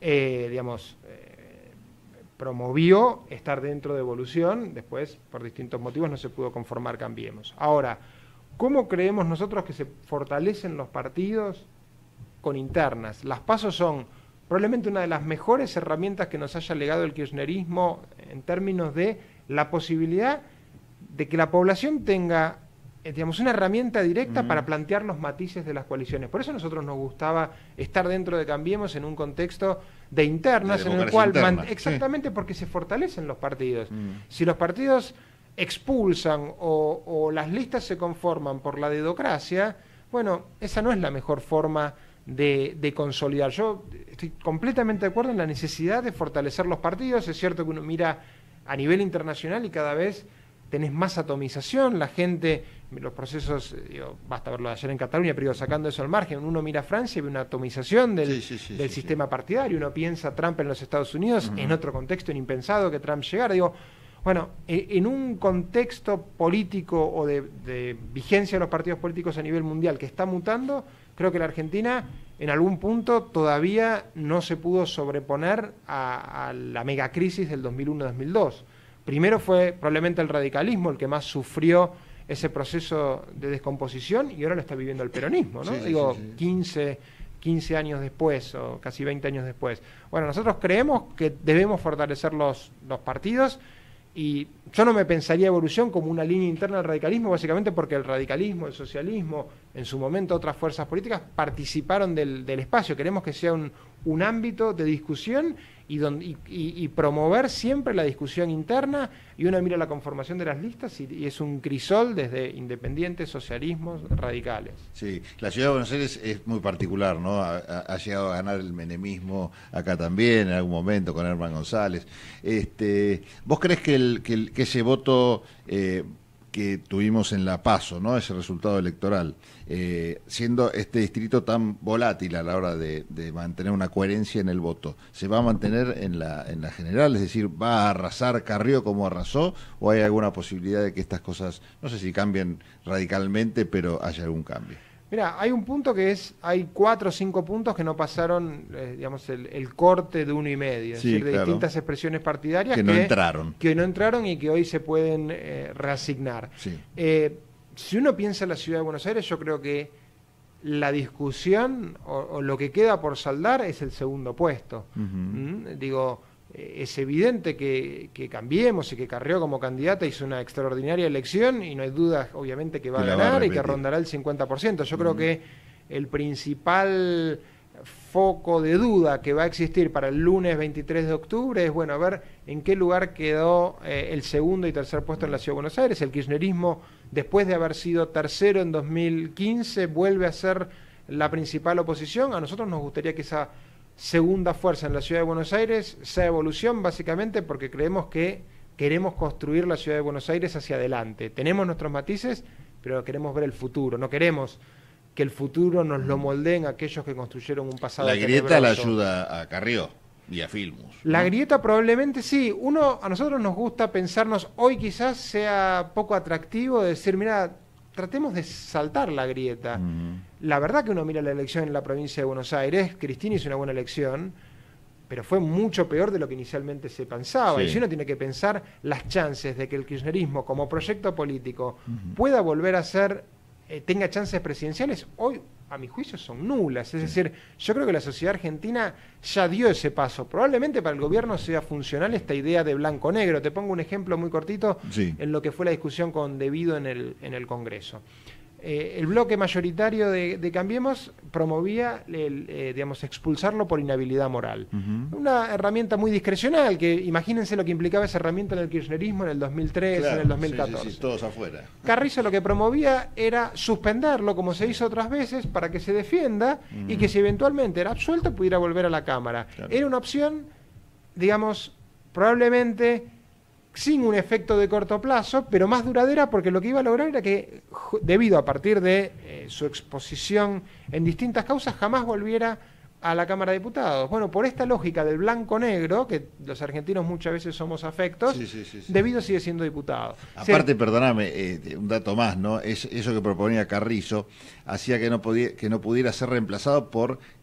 promovió estar dentro de Evolución, después por distintos motivos no se pudo conformar Cambiemos. Ahora, ¿cómo creemos nosotros que se fortalecen los partidos? Con internas. Las PASO son probablemente una de las mejores herramientas que nos haya legado el kirchnerismo en términos de la posibilidad de que la población tenga, digamos, una herramienta directa para plantear los matices de las coaliciones. Por eso a nosotros nos gustaba estar dentro de Cambiemos en un contexto de internas, en el cual, exactamente, porque se fortalecen los partidos. Si los partidos expulsan o las listas se conforman por la dedocracia, bueno, esa no es la mejor forma de consolidar. Yo estoy completamente de acuerdo en la necesidad de fortalecer los partidos. Es cierto que uno mira a nivel internacional y cada vez tenés más atomización, la gente, los procesos, basta verlo de ayer en Cataluña, pero sacando eso al margen, uno mira a Francia y ve una atomización del sistema partidario, uno piensa Trump en los Estados Unidos, en otro contexto impensado que Trump llegara, bueno, en un contexto político o de vigencia de los partidos políticos a nivel mundial que está mutando, creo que la Argentina en algún punto todavía no se pudo sobreponer a la megacrisis del 2001-2002. Primero fue probablemente el radicalismo el que más sufrió ese proceso de descomposición y ahora lo está viviendo el peronismo, ¿no? 15 años después o casi 20 años después. Bueno, nosotros creemos que debemos fortalecer los partidos y yo no me pensaría evolución como una línea interna del radicalismo, básicamente porque el radicalismo, el socialismo, en su momento otras fuerzas políticas participaron del espacio. Queremos que sea un ámbito de discusión y promover siempre la discusión interna, y uno mira la conformación de las listas y es un crisol desde independientes, socialismos, radicales. Sí, la ciudad de Buenos Aires es muy particular, ¿no? Ha llegado a ganar el menemismo acá también, en algún momento, con Herman González. ¿Vos crees que ese voto que tuvimos en la PASO, ¿no? Ese resultado electoral, siendo este distrito tan volátil a la hora de mantener una coherencia en el voto, ¿se va a mantener en la general? Es decir, ¿va a arrasar Carrió como arrasó? ¿O hay alguna posibilidad de que estas cosas, no sé si cambien radicalmente, pero haya algún cambio? Mira, hay un punto que hay 4 o 5 puntos que no pasaron, digamos, el corte de 1,5, es decir, de distintas expresiones partidarias que no entraron y que hoy se pueden reasignar. Sí. Si uno piensa en la ciudad de Buenos Aires, yo creo que la discusión o lo que queda por saldar es el segundo puesto. Es evidente que Cambiemos y que Carrió como candidata hizo una extraordinaria elección y no hay duda, obviamente, que va a ganar y que rondará el 50%. Yo creo que el principal foco de duda que va a existir para el lunes 23 de octubre es, bueno, a ver en qué lugar quedó el segundo y tercer puesto en la Ciudad de Buenos Aires. El kirchnerismo, después de haber sido tercero en 2015, vuelve a ser la principal oposición. A nosotros nos gustaría que esa segunda fuerza en la Ciudad de Buenos Aires sea evolución, básicamente porque creemos que queremos construir la Ciudad de Buenos Aires hacia adelante. Tenemos nuestros matices, pero queremos ver el futuro. No queremos que el futuro nos lo moldeen aquellos que construyeron un pasado tenebroso. La grieta la ayuda a Carrió y a Filmus, ¿no? La grieta probablemente sí. A nosotros nos gusta pensarnos, hoy quizás sea poco atractivo decir, mira, tratemos de saltar la grieta. La verdad que uno mira la elección en la provincia de Buenos Aires, Cristina hizo una buena elección, pero fue mucho peor de lo que inicialmente se pensaba. Y si uno tiene que pensar las chances de que el kirchnerismo como proyecto político pueda volver a ser, tenga chances presidenciales, hoy a mi juicio son nulas. Es decir, yo creo que la sociedad argentina ya dio ese paso. Probablemente para el gobierno sea funcional esta idea de blanco-negro. Te pongo un ejemplo muy cortito en lo que fue la discusión con Devido en el Congreso. El bloque mayoritario de Cambiemos promovía digamos, expulsarlo por inhabilidad moral. Una herramienta muy discrecional, que imagínense lo que implicaba esa herramienta en el kirchnerismo en el 2003, en el 2014. Sí, todos afuera. Carrizo lo que promovía era suspenderlo, como se hizo otras veces, para que se defienda y que si eventualmente era absuelto pudiera volver a la Cámara. Era una opción, digamos, probablemente sin un efecto de corto plazo, pero más duradera, porque lo que iba a lograr era que, debido a partir de su exposición en distintas causas, jamás volviera a la Cámara de Diputados. Bueno, por esta lógica del blanco-negro, que los argentinos muchas veces somos afectos, Devido sigue siendo diputado. Aparte, perdóname, un dato más, ¿no? Eso que proponía Carrizo hacía que no pudiera ser reemplazado por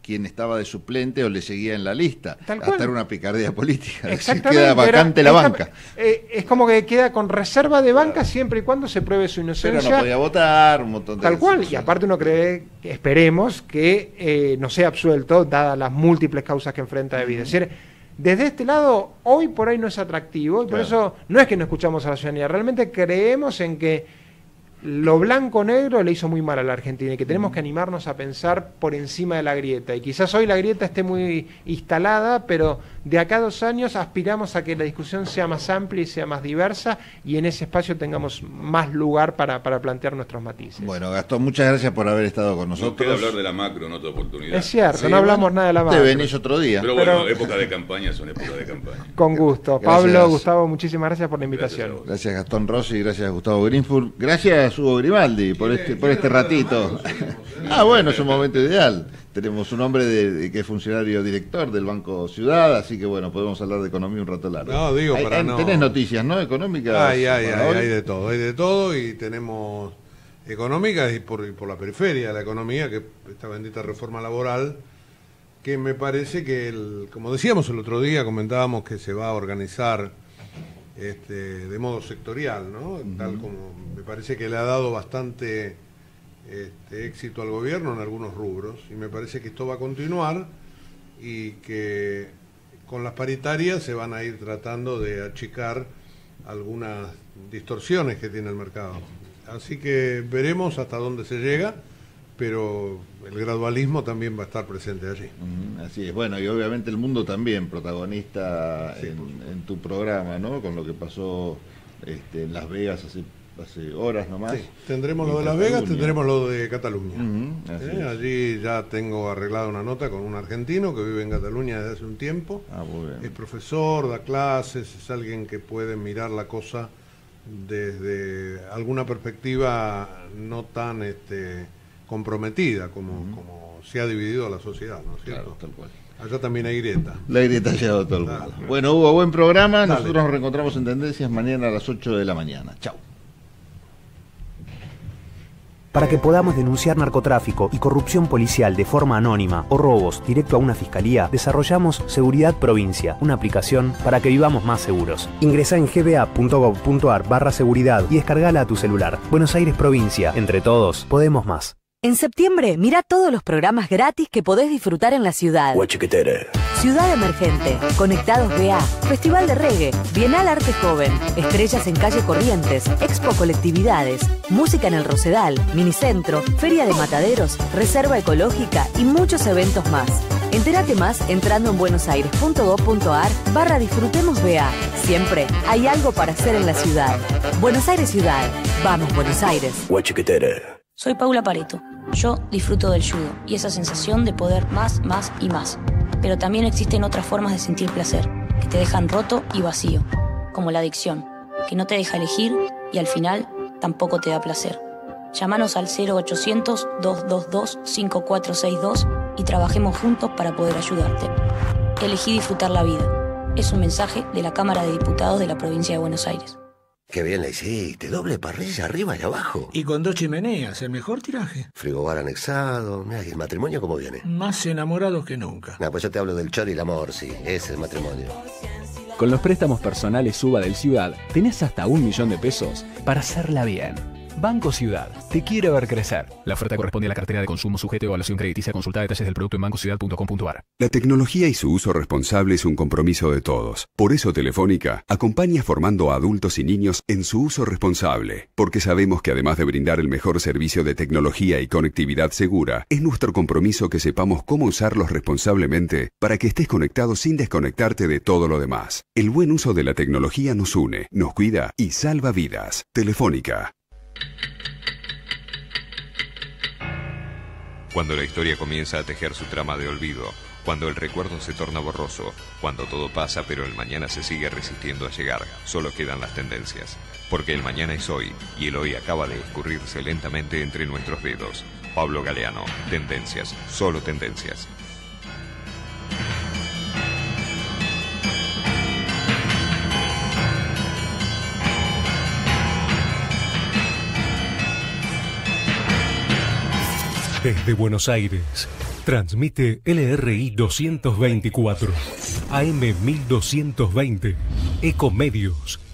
quien estaba de suplente o le seguía en la lista. Hasta era una picardía política. Exactamente. Queda vacante la banca. Es como que queda con reserva de banca siempre y cuando se pruebe su inocencia. Pero no podía votar, un montón de Tal cual, y aparte uno cree, esperemos, que no sea absuelto, dadas las múltiples causas que enfrenta de vida. Es decir, desde este lado, hoy por ahí no es atractivo, y por eso no es que no escuchamos a la ciudadanía, realmente creemos en que lo blanco-negro le hizo muy mal a la Argentina y que tenemos que animarnos a pensar por encima de la grieta. Y quizás hoy la grieta esté muy instalada, pero de acá a 2 años aspiramos a que la discusión sea más amplia y sea más diversa y en ese espacio tengamos más lugar para plantear nuestros matices. Bueno, Gastón, muchas gracias por haber estado con nosotros. No queda hablar de la macro en otra oportunidad. Es cierto, no hablamos nada de la macro. Te venís otro día. Pero bueno, épocas de campaña son épocas de campaña. Con gusto. Gracias. Pablo, Gustavo, muchísimas gracias por la invitación. Gracias Gastón Rossi, gracias Gustavo Greenfurt. Gracias Hugo Grimaldi por este ratito. Bueno, es un momento ideal. Tenemos un hombre que es funcionario director del Banco Ciudad, así que bueno, podemos hablar de economía un rato largo. No, digo, para no... Tenés noticias, ¿no? Económicas. Hay de todo, y tenemos económicas y por la periferia de la economía, que esta bendita reforma laboral, que me parece que, como decíamos el otro día, comentábamos que se va a organizar de modo sectorial, ¿no? Tal como me parece que le ha dado bastante éxito al gobierno en algunos rubros, y me parece que esto va a continuar y que con las paritarias se van a ir tratando de achicar algunas distorsiones que tiene el mercado. Así que veremos hasta dónde se llega, pero el gradualismo también va a estar presente allí. Así es, bueno, y obviamente el mundo también protagonista en tu programa, ¿no? Con lo que pasó en Las Vegas hace horas nomás. Sí, tendremos lo de Las Vegas, tendremos lo de Cataluña. Allí ya tengo arreglada una nota con un argentino que vive en Cataluña desde hace un tiempo. Muy bien. Es profesor, da clases, es alguien que puede mirar la cosa desde alguna perspectiva no tan comprometida como se ha dividido la sociedad, ¿no es cierto? Claro, tal cual. Allá también hay grieta. La grieta ha llegado a todo el mundo. Bueno, Hugo, buen programa. Nosotros nos reencontramos en Tendencias mañana a las 8 de la mañana. Chau. Para que podamos denunciar narcotráfico y corrupción policial de forma anónima o robos directo a una fiscalía, desarrollamos Seguridad Provincia, una aplicación para que vivamos más seguros. Ingresá en gba.gov.ar/seguridad y descargala a tu celular. Buenos Aires Provincia, entre todos, podemos más. En septiembre, mira todos los programas gratis que podés disfrutar en la ciudad. Ciudad Emergente, Conectados BA, Festival de Reggae, Bienal Arte Joven, Estrellas en Calle Corrientes, Expo Colectividades, Música en el Rosedal, Minicentro, Feria de Mataderos, Reserva Ecológica y muchos eventos más. Entérate más entrando en buenosaires.gov.ar/disfrutemos BA. Siempre hay algo para hacer en la ciudad. Buenos Aires Ciudad. Vamos, Buenos Aires. Soy Paula Pareto. Yo disfruto del judo y esa sensación de poder más y más. Pero también existen otras formas de sentir placer, que te dejan roto y vacío, como la adicción, que no te deja elegir y al final tampoco te da placer. Llámanos al 0800-222-5462 y trabajemos juntos para poder ayudarte. Elegí disfrutar la vida. Es un mensaje de la Cámara de Diputados de la Provincia de Buenos Aires. Qué bien la hiciste, doble parrilla arriba y abajo. Y con 2 chimeneas, el mejor tiraje. Frigobar anexado, mirá, ¿y el matrimonio cómo viene? Más enamorados que nunca. Pues yo te hablo del chori y el amor, sí, ese es el matrimonio. Con los préstamos personales Suba del Ciudad, tenés hasta 1 millón de pesos para hacerla bien. Banco Ciudad, te quiere ver crecer. La oferta corresponde a la cartera de consumo sujeto a evaluación crediticia. Consulta detalles del producto en bancociudad.com.ar. La tecnología y su uso responsable es un compromiso de todos. Por eso Telefónica acompaña formando a adultos y niños en su uso responsable. Porque sabemos que además de brindar el mejor servicio de tecnología y conectividad segura, es nuestro compromiso que sepamos cómo usarlos responsablemente para que estés conectado sin desconectarte de todo lo demás. El buen uso de la tecnología nos une, nos cuida y salva vidas. Telefónica. Cuando la historia comienza a tejer su trama de olvido, cuando el recuerdo se torna borroso, cuando todo pasa pero el mañana se sigue resistiendo a llegar, solo quedan las tendencias. Porque el mañana es hoy y el hoy acaba de escurrirse lentamente entre nuestros dedos. Pablo Galeano, Tendencias, solo tendencias. Desde Buenos Aires, Transmite LRI 224, AM 1220, Ecomedios.